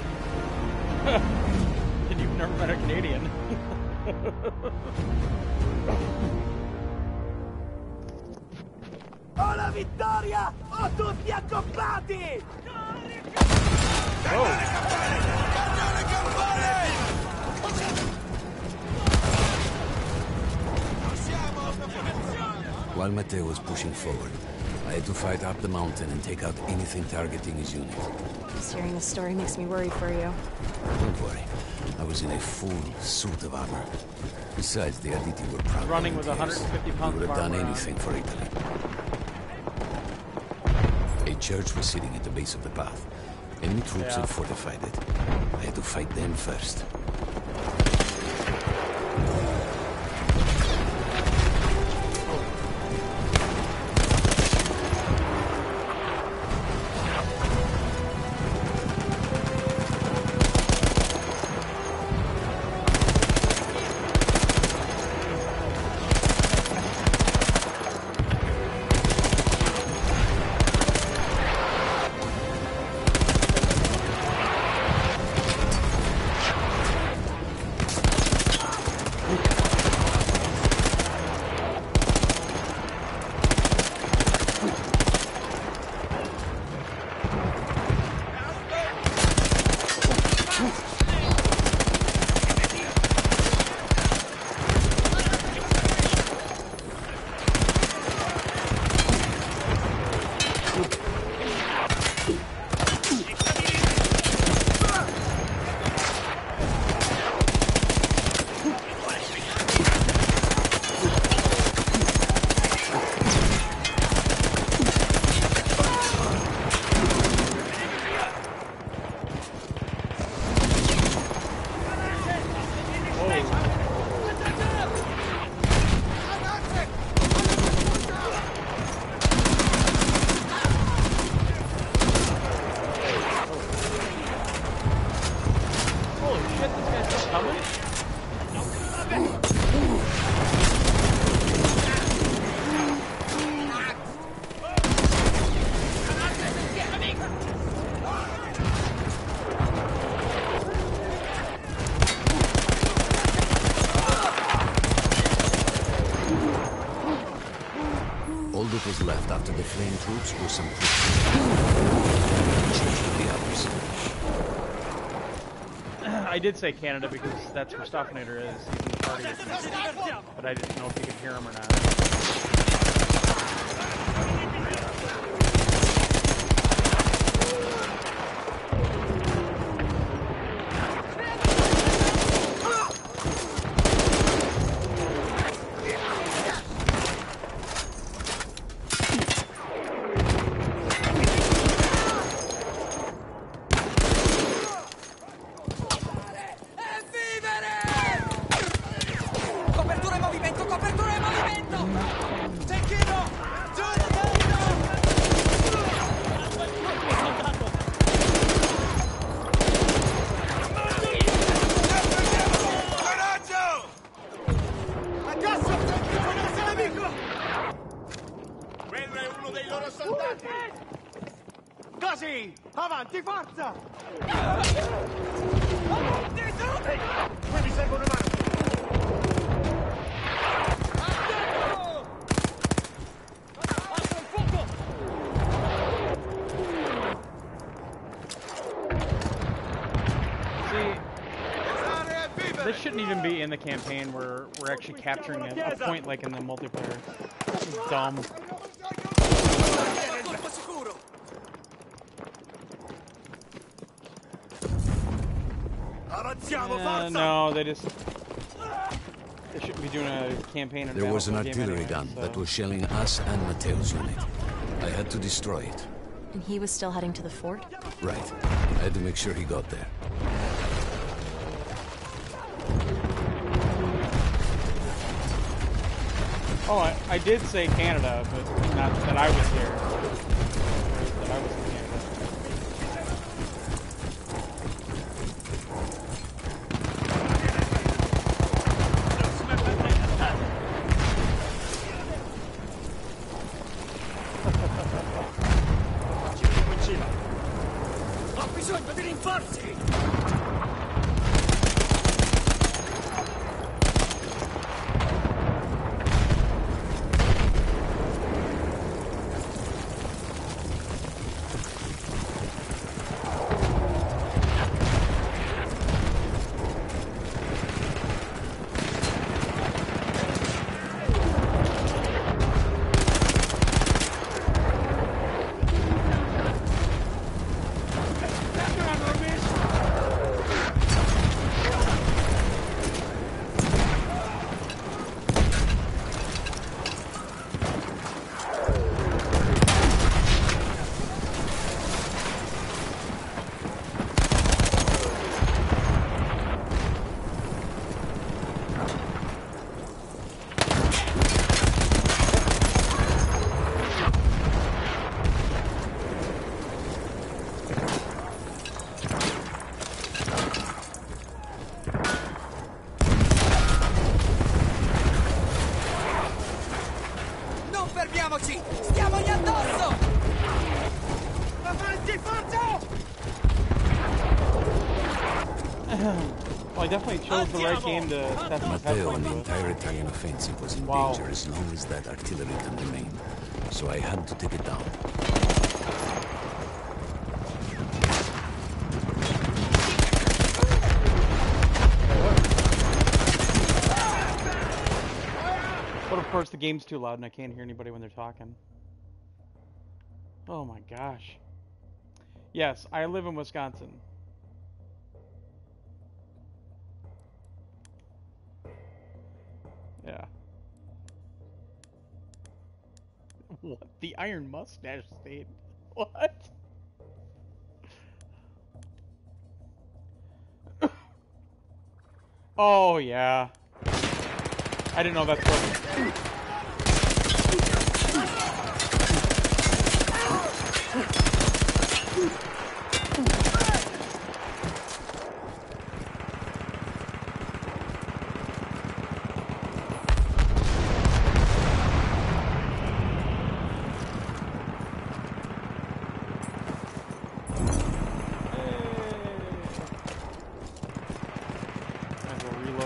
S2: And you've never met a Canadian.
S6: Ho la vittoria! Ho tutti accoppati!
S8: While Matteo was pushing forward, I had to fight up the mountain and take out anything targeting his unit.
S12: Just hearing this story makes me worry for you.
S8: Don't worry, I was in a full suit of armor. Besides, the Arditi were proud
S2: Running with
S8: volunteers.
S2: 150 pounds
S8: We would
S2: of
S8: have done
S2: armor on.
S8: anything for Italy. A church was sitting at the base of the path. Enemy troops had fortified it. I had to fight them first.
S13: All that was left after the Flame troops were some troops. The others.
S2: I did say Canada because that's where Stoffinator is. He's in the party with me. But I didn't know if you could hear him or not.
S6: Così! Avanti, forza! Mi serve una mano!
S2: This shouldn't even be in the campaign where we're actually capturing a point like in the multiplayer. This is dumb. No, they shouldn't be doing a campaign.
S13: There was an artillery gun that was shelling us and Mateo's unit. I had to destroy it.
S14: And he was still heading to the fort?
S13: Right. I had to make sure he got there.
S2: Oh, I did say Canada, but not that I was here. That I was in Canada.
S6: Ho bisogno di rinforzi!
S7: Stiamogli addosso! Avanti, forza!
S2: Well, I definitely chose the right game to test my
S13: Matteo and the entire Italian offensive was in danger as long as that artillery can remain. So I had to take it down.
S2: But of course the game's too loud and I can't hear anybody when they're talking. Oh my gosh. Yes, I live in Wisconsin. Yeah. What? The Iron Mustache State? What? Oh, yeah. I didn't know that's what...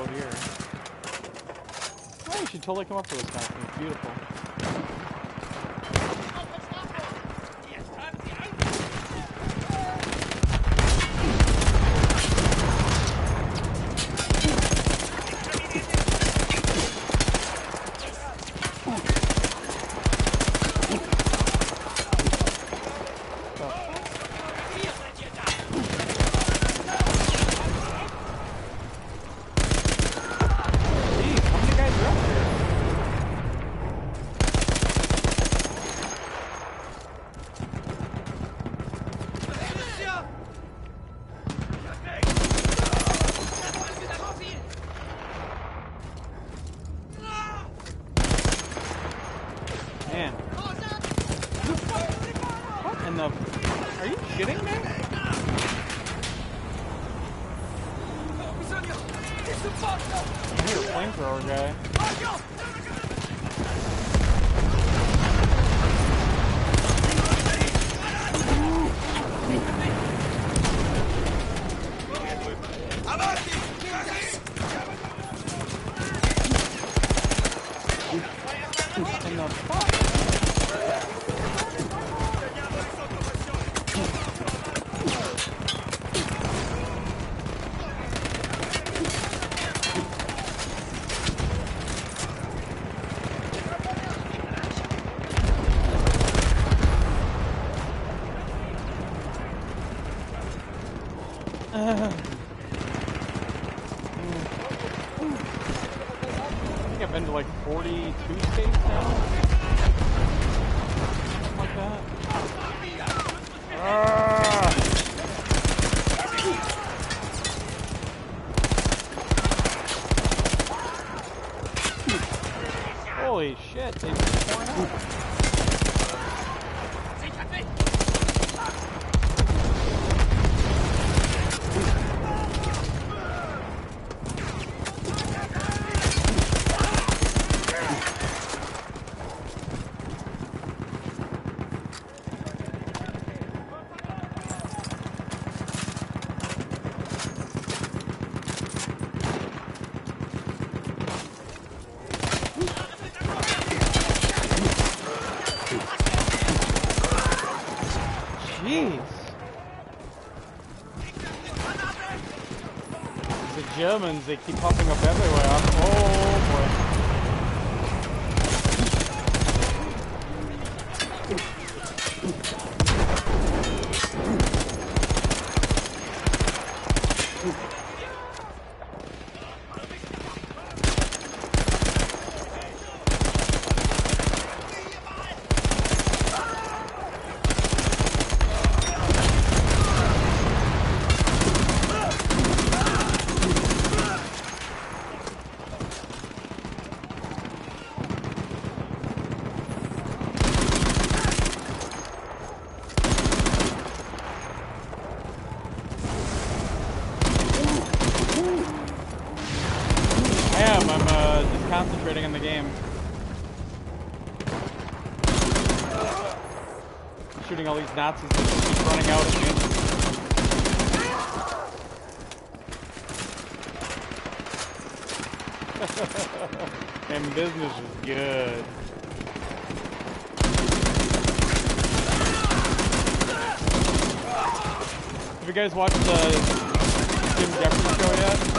S2: Totally come up to Wisconsin. It's beautiful. in the... Are you kidding me? I hear a flamethrower guy. In the fuck? I think I've been to like 42 states now. Something like that. Holy shit, they've been torn out. Jeez. The Germans, they keep popping up everywhere. Oh boy. I'm just concentrating on the game. Shooting all these Nazis that just keep running out at me. And business is good. Have you guys watched the Jim Jeffries show yet?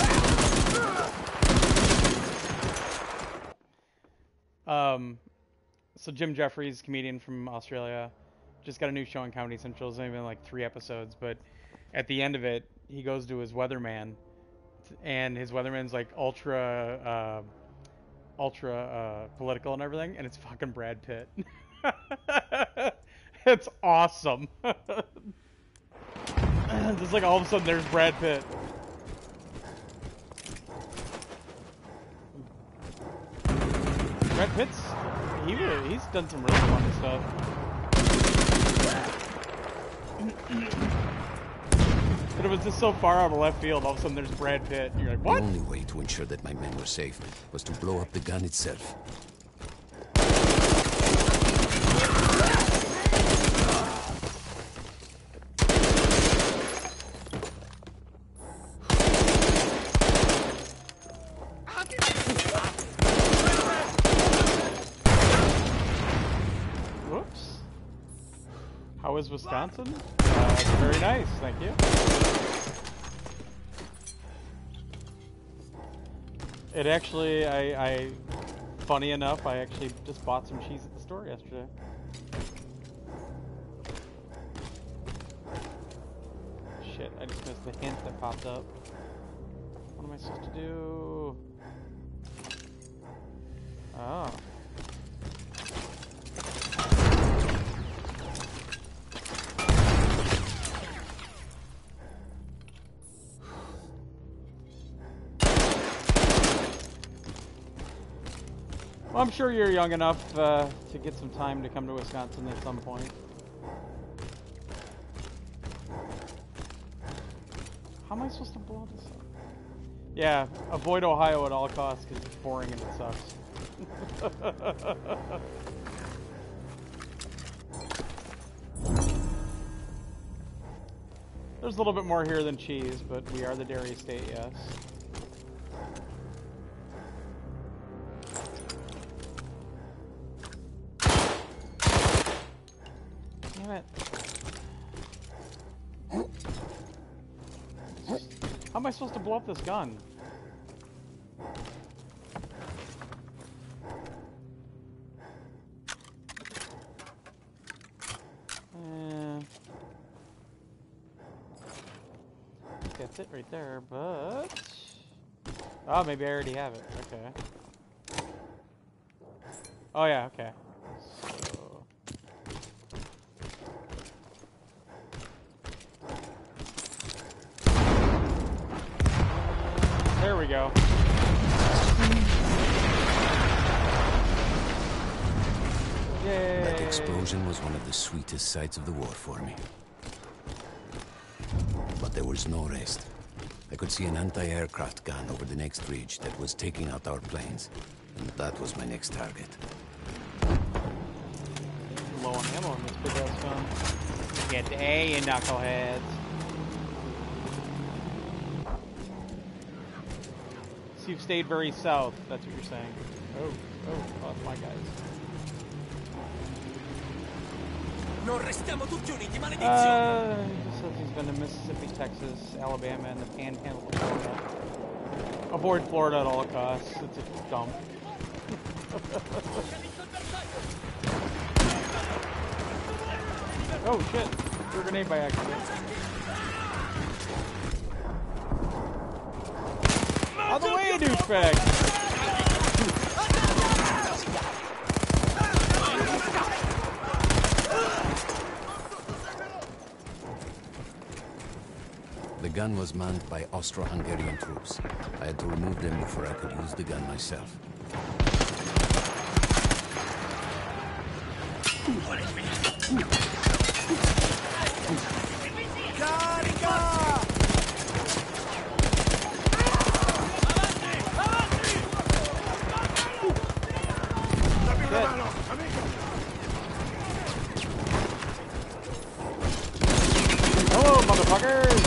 S2: So Jim Jeffries, comedian from Australia, just got a new show on Comedy Central. It's only been like 3 episodes, but at the end of it, he goes to his weatherman, and his weatherman's like ultra political and everything, and it's fucking Brad Pitt. It's awesome. Just like all of a sudden, there's Brad Pitt. Brad Pitt's he's done some really fun stuff. But it was just so far out of left field. All of a sudden, there's Brad Pitt. And you're like, what?
S13: The only way to ensure that my men were safe was to blow up the gun itself.
S2: How is Wisconsin? Very nice, thank you. It actually, funny enough, I actually just bought some cheese at the store yesterday. Shit, I just missed the hint that popped up. What am I supposed to do? Oh. Well, I'm sure you're young enough to get some time to come to Wisconsin at some point. How am I supposed to blow this up? Yeah, avoid Ohio at all costs because it's boring and it sucks. There's a little bit more here than cheese, but we are the dairy state, yes. Damn it. How am I supposed to blow up this gun? That's it right there, but... Oh, maybe I already have it. Okay. Oh, yeah, okay. So... There we go. Yay!
S13: That explosion was one of the sweetest sights of the war for me. But there was no rest. I could see an anti-aircraft gun over the next ridge that was taking out our planes. And that was my next target.
S2: Low on ammo in this big ass gun. Get A, you knuckleheads. So you've stayed very south, that's what you're saying. Oh, that's my guys.
S6: Non restiamo tutti uniti, maledizione!
S2: He just says he's been to Mississippi, Texas, Alabama, and the Panhandle of Florida. Avoid Florida at all costs. It's a dump. Oh shit! Threw a grenade by accident. Out the way, douchebag!
S13: The gun was manned by Austro-Hungarian troops. I had to remove them before I could use the gun myself.
S2: Hello, motherfuckers!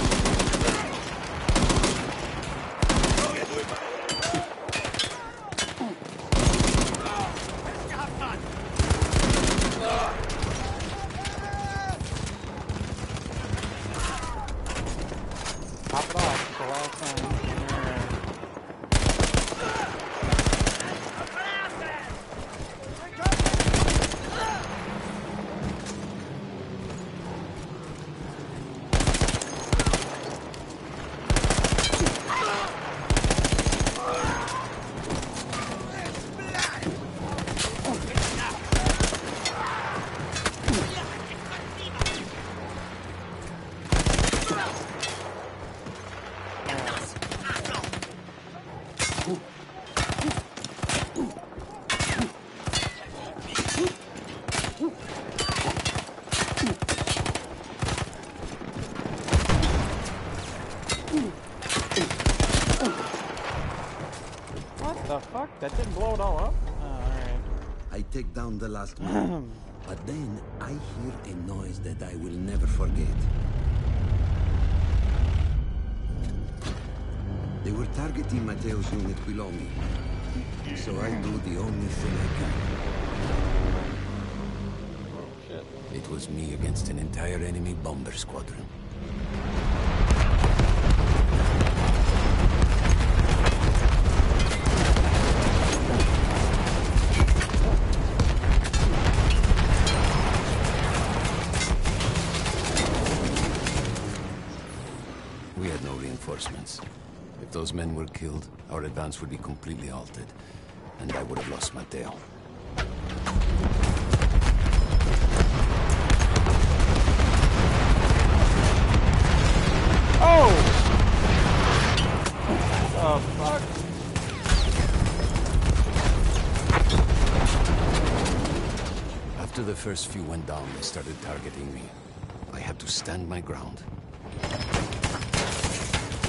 S2: Top it off, it's the last time. That didn't blow it all up? Oh, alright.
S13: I take down the last man, but then I hear a noise that I will never forget. They were targeting Matteo's unit below me, so I do the only thing I can.
S2: Oh, shit.
S13: It was me against an entire enemy bomber squadron. If those men were killed, our advance would be completely halted, and I would have lost Matteo.
S2: Oh! Oh, fuck.
S13: After the first few went down, they started targeting me. I had to stand my ground.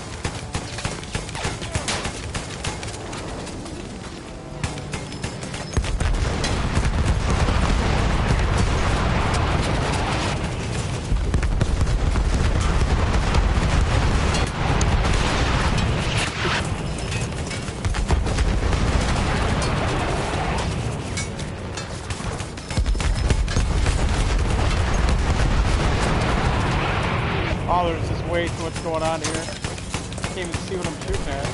S2: Way too much going on here. Can't even see what I'm shooting at.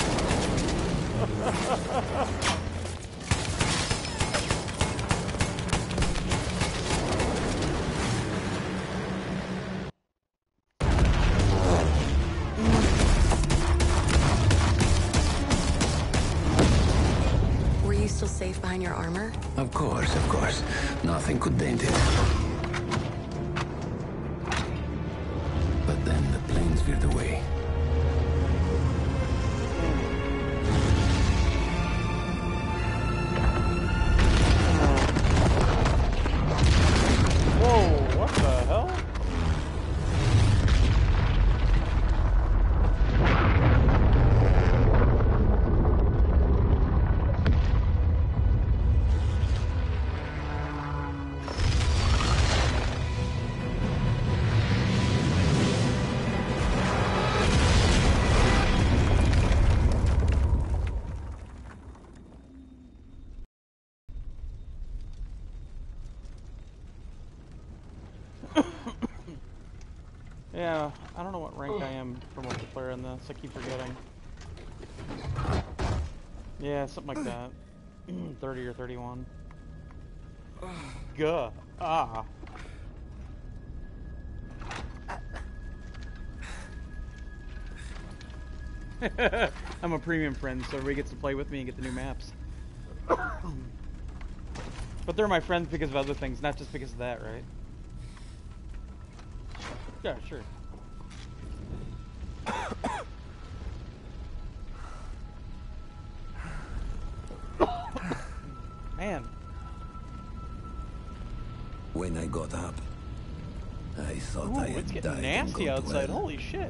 S12: Were you still safe behind your armor?
S13: Of course, of course. Nothing could dent it. But then the planes veered away.
S2: Whoa, what the hell? Yeah, I don't know what rank I am for multiplayer in this. I keep forgetting. Yeah, something like that. 30 or 31. Gah. Ah. I'm a premium friend, so everybody gets to play with me and get the new maps. But they're my friends because of other things, not just because of that, right? Yeah, sure. Man.
S13: When I got up, I thought
S2: Ooh,
S13: I had
S2: it's
S13: died.
S2: getting
S13: and
S2: nasty
S13: gone
S2: outside.
S13: well.
S2: Holy shit.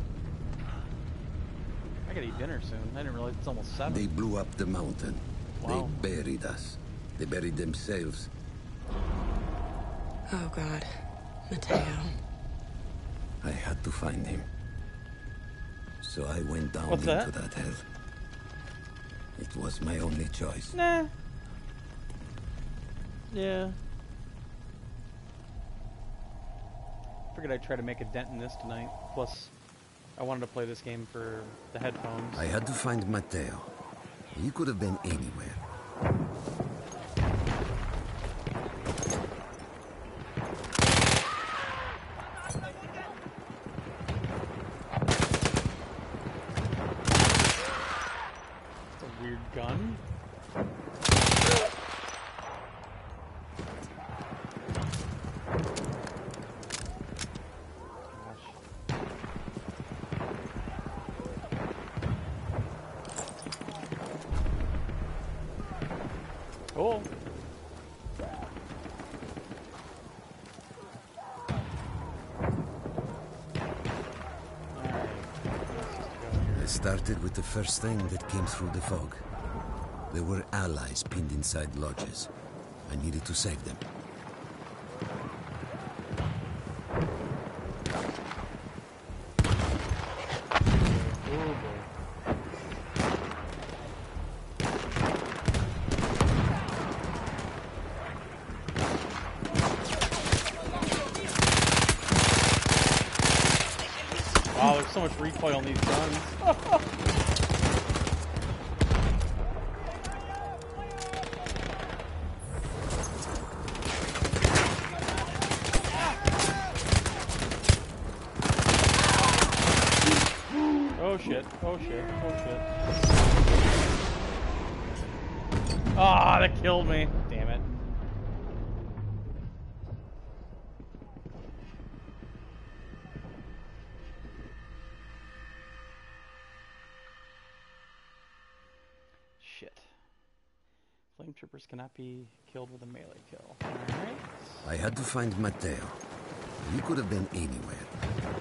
S2: I gotta eat dinner soon. I didn't realize it's almost 7.
S13: They blew up the mountain.
S2: Wow.
S13: They buried us. They buried themselves.
S12: Oh God, Mateo.
S13: I had to find him. So I went down
S2: What's
S13: into
S2: that?
S13: that hell. It was my only choice.
S2: Nah. Yeah. Figured I'd try to make a dent in this tonight. Plus, I wanted to play this game for the headphones.
S13: I had to find Mateo. He could have been anywhere.
S2: It's a weird gun. Cool.
S13: I started with the first thing that came through the fog. There were allies pinned inside lodges. I needed to save them.
S2: Wow, there's so much recoil on these guns. Oh shit, oh shit, oh shit. Ah, that killed me. Damn it. Shit. Flame troopers cannot be killed with a melee kill. Alright.
S13: I had to find Mateo. He could have been anywhere.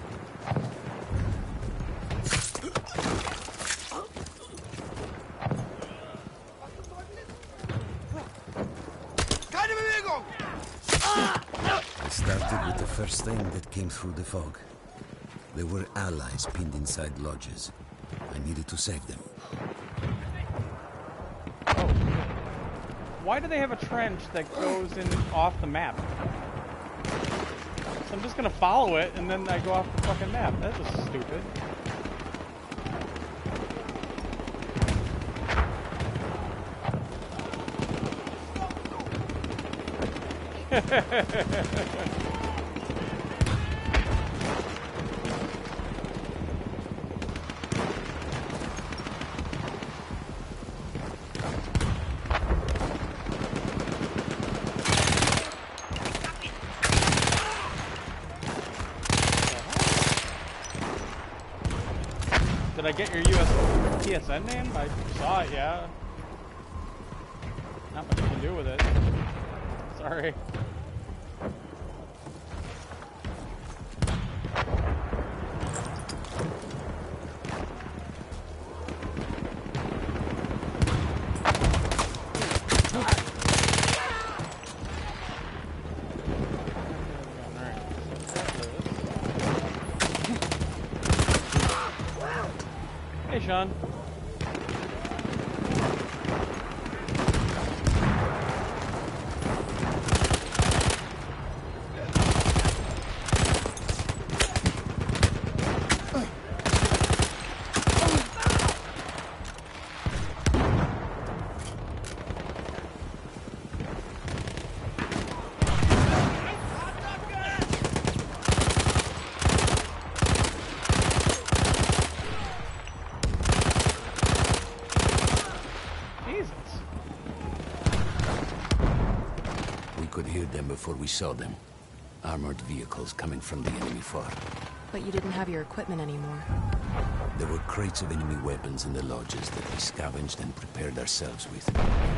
S13: I started with the first thing that came through the fog. There were allies pinned inside lodges. I needed to save them.
S2: Why do they have a trench that goes in off the map? So I'm just gonna follow it, and then I go off the fucking map. That was stupid. Did I get your PSN name? I saw it, yeah. Not much you can do with it. Sorry. Hey, Sean.
S13: Before we saw them. Armored vehicles coming from the enemy fort.
S14: But you didn't have your equipment anymore.
S13: There were crates of enemy weapons in the lodges that we scavenged and prepared ourselves with.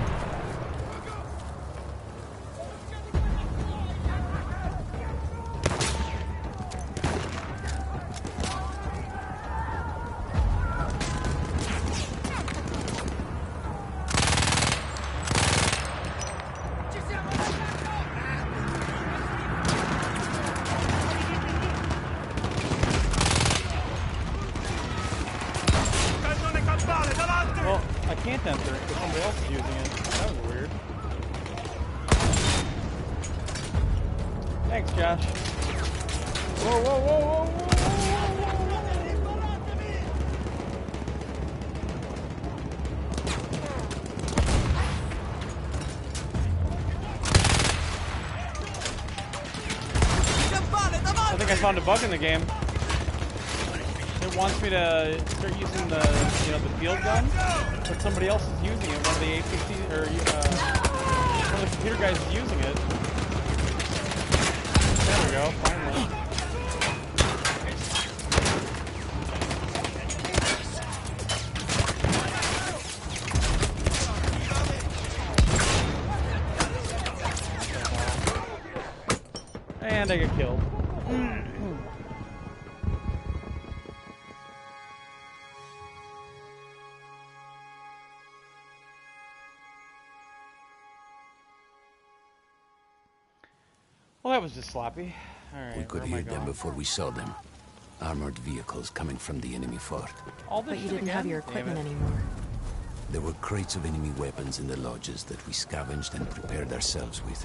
S2: Well, I can't enter it because somebody else is using it. That was weird. Thanks, Josh. Whoa, whoa, whoa, whoa, whoa, I think I found a bug in the game. It wants me to start using the field gun, but somebody else is using it. One of the APC or one of the computer guys is using it. There we go, finally. And I get killed. Well, that was just sloppy. All right,
S13: we could hear them before we saw them. Armored vehicles coming from the enemy fort.
S14: But you didn't have your equipment anymore.
S13: There were crates of enemy weapons in the lodges that we scavenged and prepared ourselves with.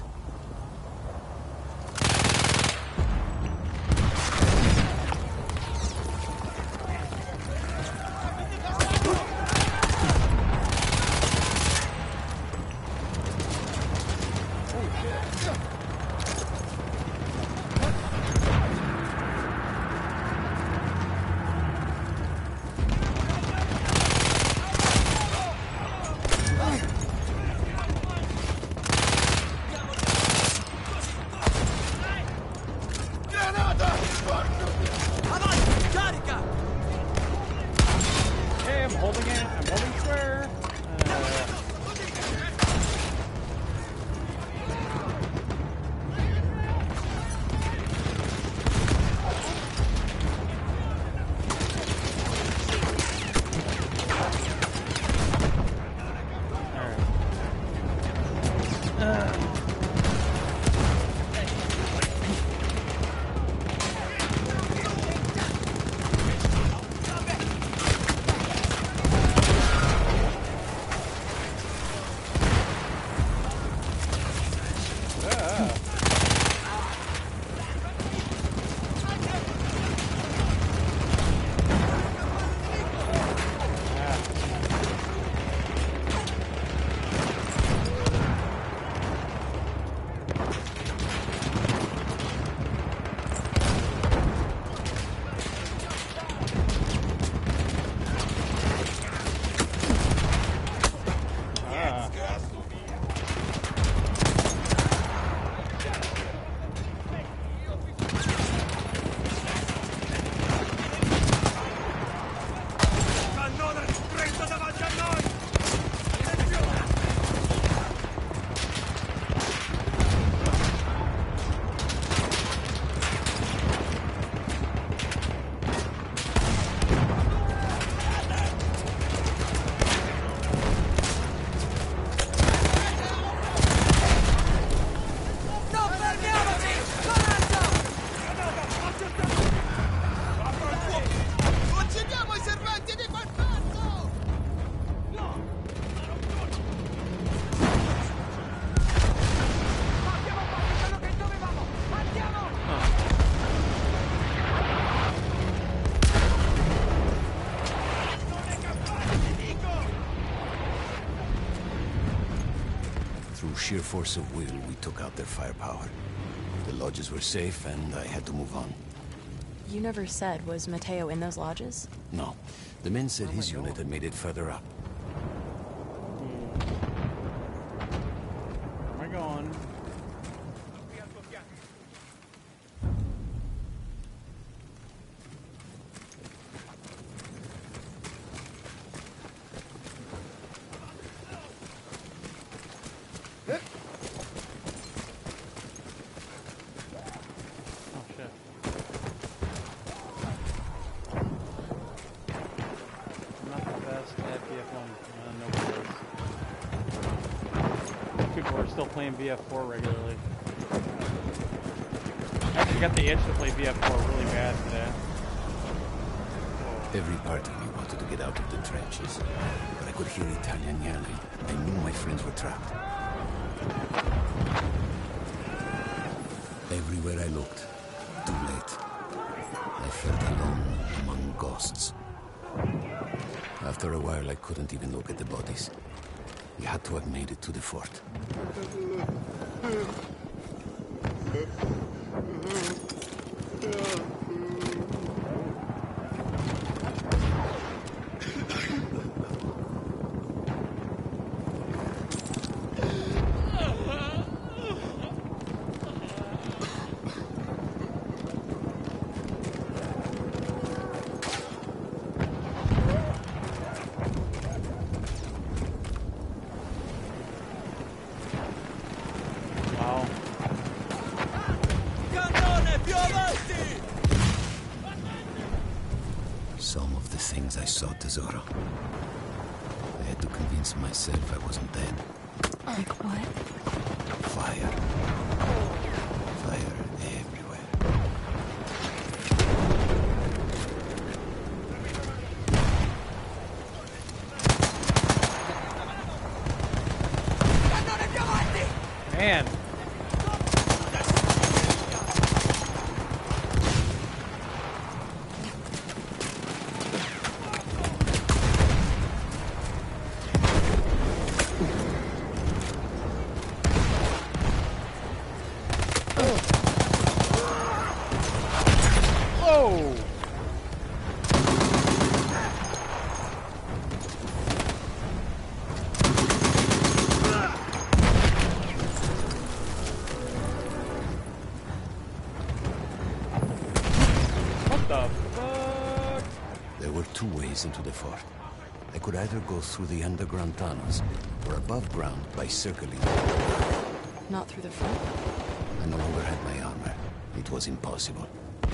S13: sheer force of will, we took out their firepower. The lodges were safe, and I had to move on.
S14: You never said, was Mateo in those lodges?
S13: No. The men said his unit had made it further up.
S2: Where am I going? Playing BF4 regularly. I actually got the itch to play BF4 really bad today.
S13: Every part of me wanted to get out of the trenches, but I could hear Italian yelling. I knew my friends were trapped. Everywhere I looked, too late. I felt alone among ghosts. After a while, I couldn't even look at the bodies. We had to have made it to the fort. Some of the things I saw, Tesoro. I had to convince myself I wasn't dead.
S14: Like what?
S13: Fire. Fire everywhere.
S2: Man. Into the fort. I could either go through the underground tunnels or above ground by circling.
S14: Not through the front?
S13: I no longer had my armor. It was impossible.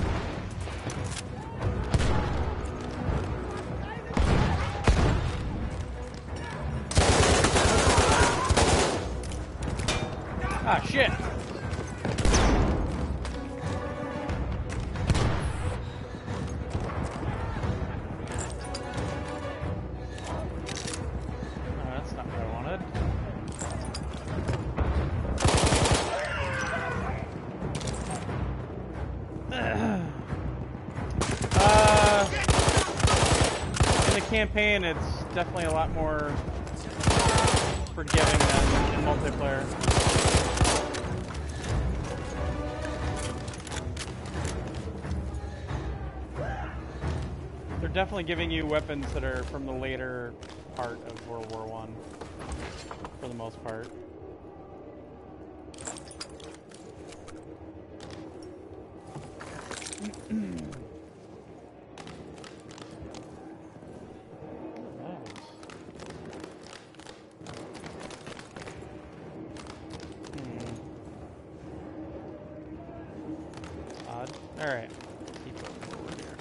S2: Ah, shit! Campaign, it's definitely a lot more forgiving than in multiplayer. They're definitely giving you weapons that are from the later part of World War I, for the most part. Alright. Keep going forward here.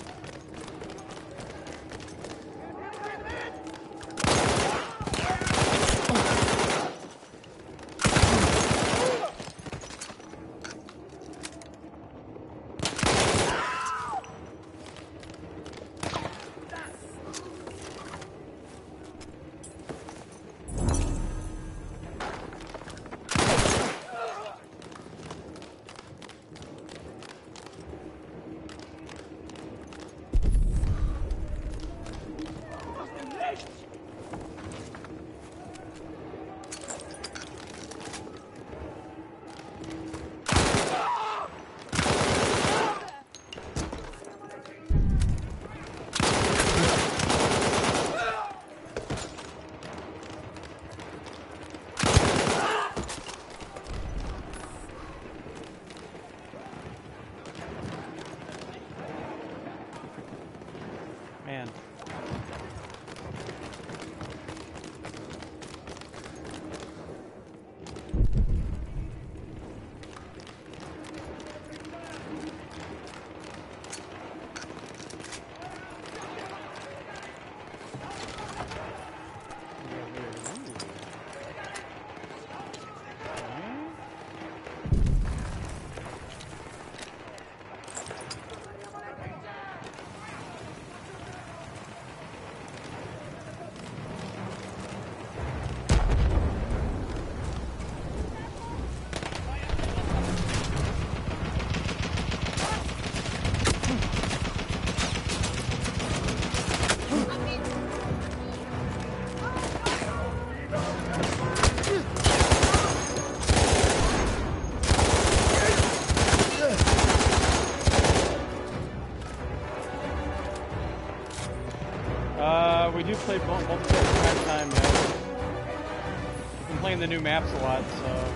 S2: do play multiplayer from time to time, man. I've been playing the new maps a lot, so...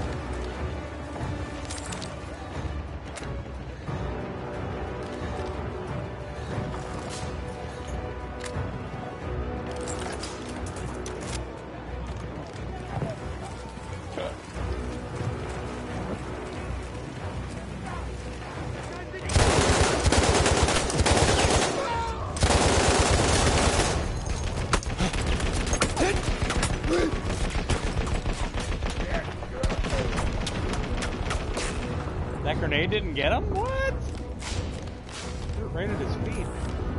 S2: That grenade didn't get him? What? Threw it right at his feet.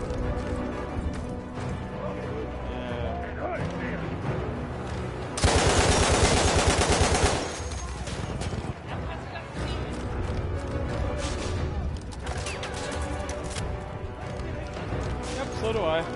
S2: Yep, so do I.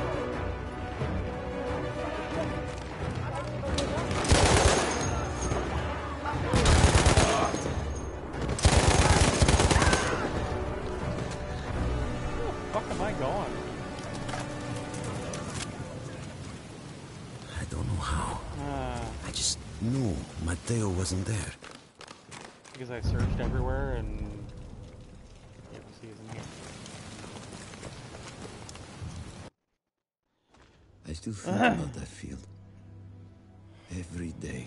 S13: Matteo wasn't there.
S2: Because I searched everywhere and yep, see he's in here.
S13: I still think about that field. Every day.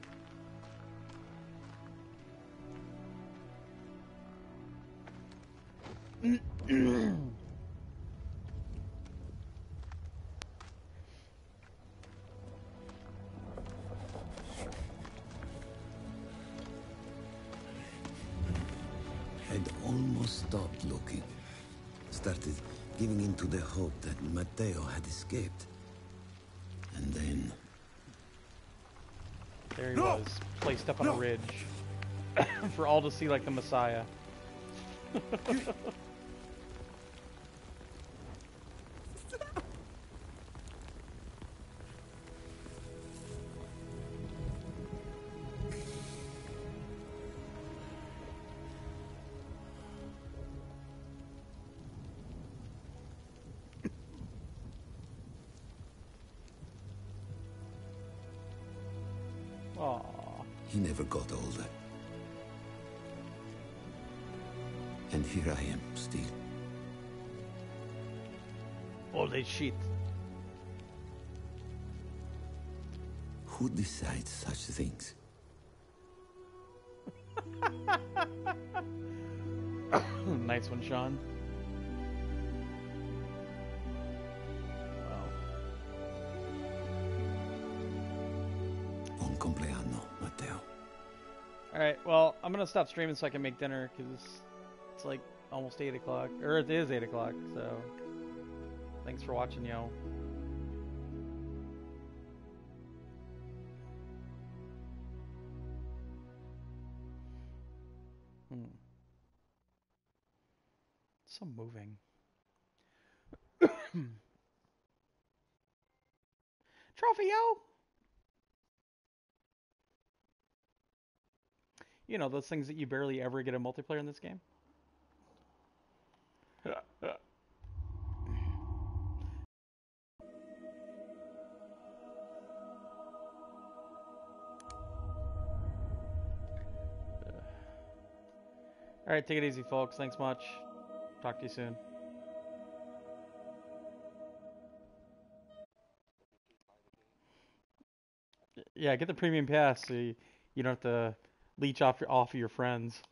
S13: I'd almost stopped looking. Started giving in to the hope that Matteo had escaped. And then...
S2: There he was, placed up on a ridge. For all to see like the Messiah.
S13: He never got older. And here I am, still.
S2: Old as shit.
S13: Who decides such things?
S2: Nice one, Sean.
S13: Buon compleanno, Matteo.
S2: Alright, well, I'm gonna stop streaming so I can make dinner, because it's like almost 8 o'clock. Or it is 8 o'clock, so... Thanks for watching, yo. So moving. Trophy, yo! You know, those things that you barely ever get in multiplayer in this game. Alright, take it easy, folks. Thanks much. Talk to you soon. Yeah, get the premium pass so you don't have to leech off of your friends.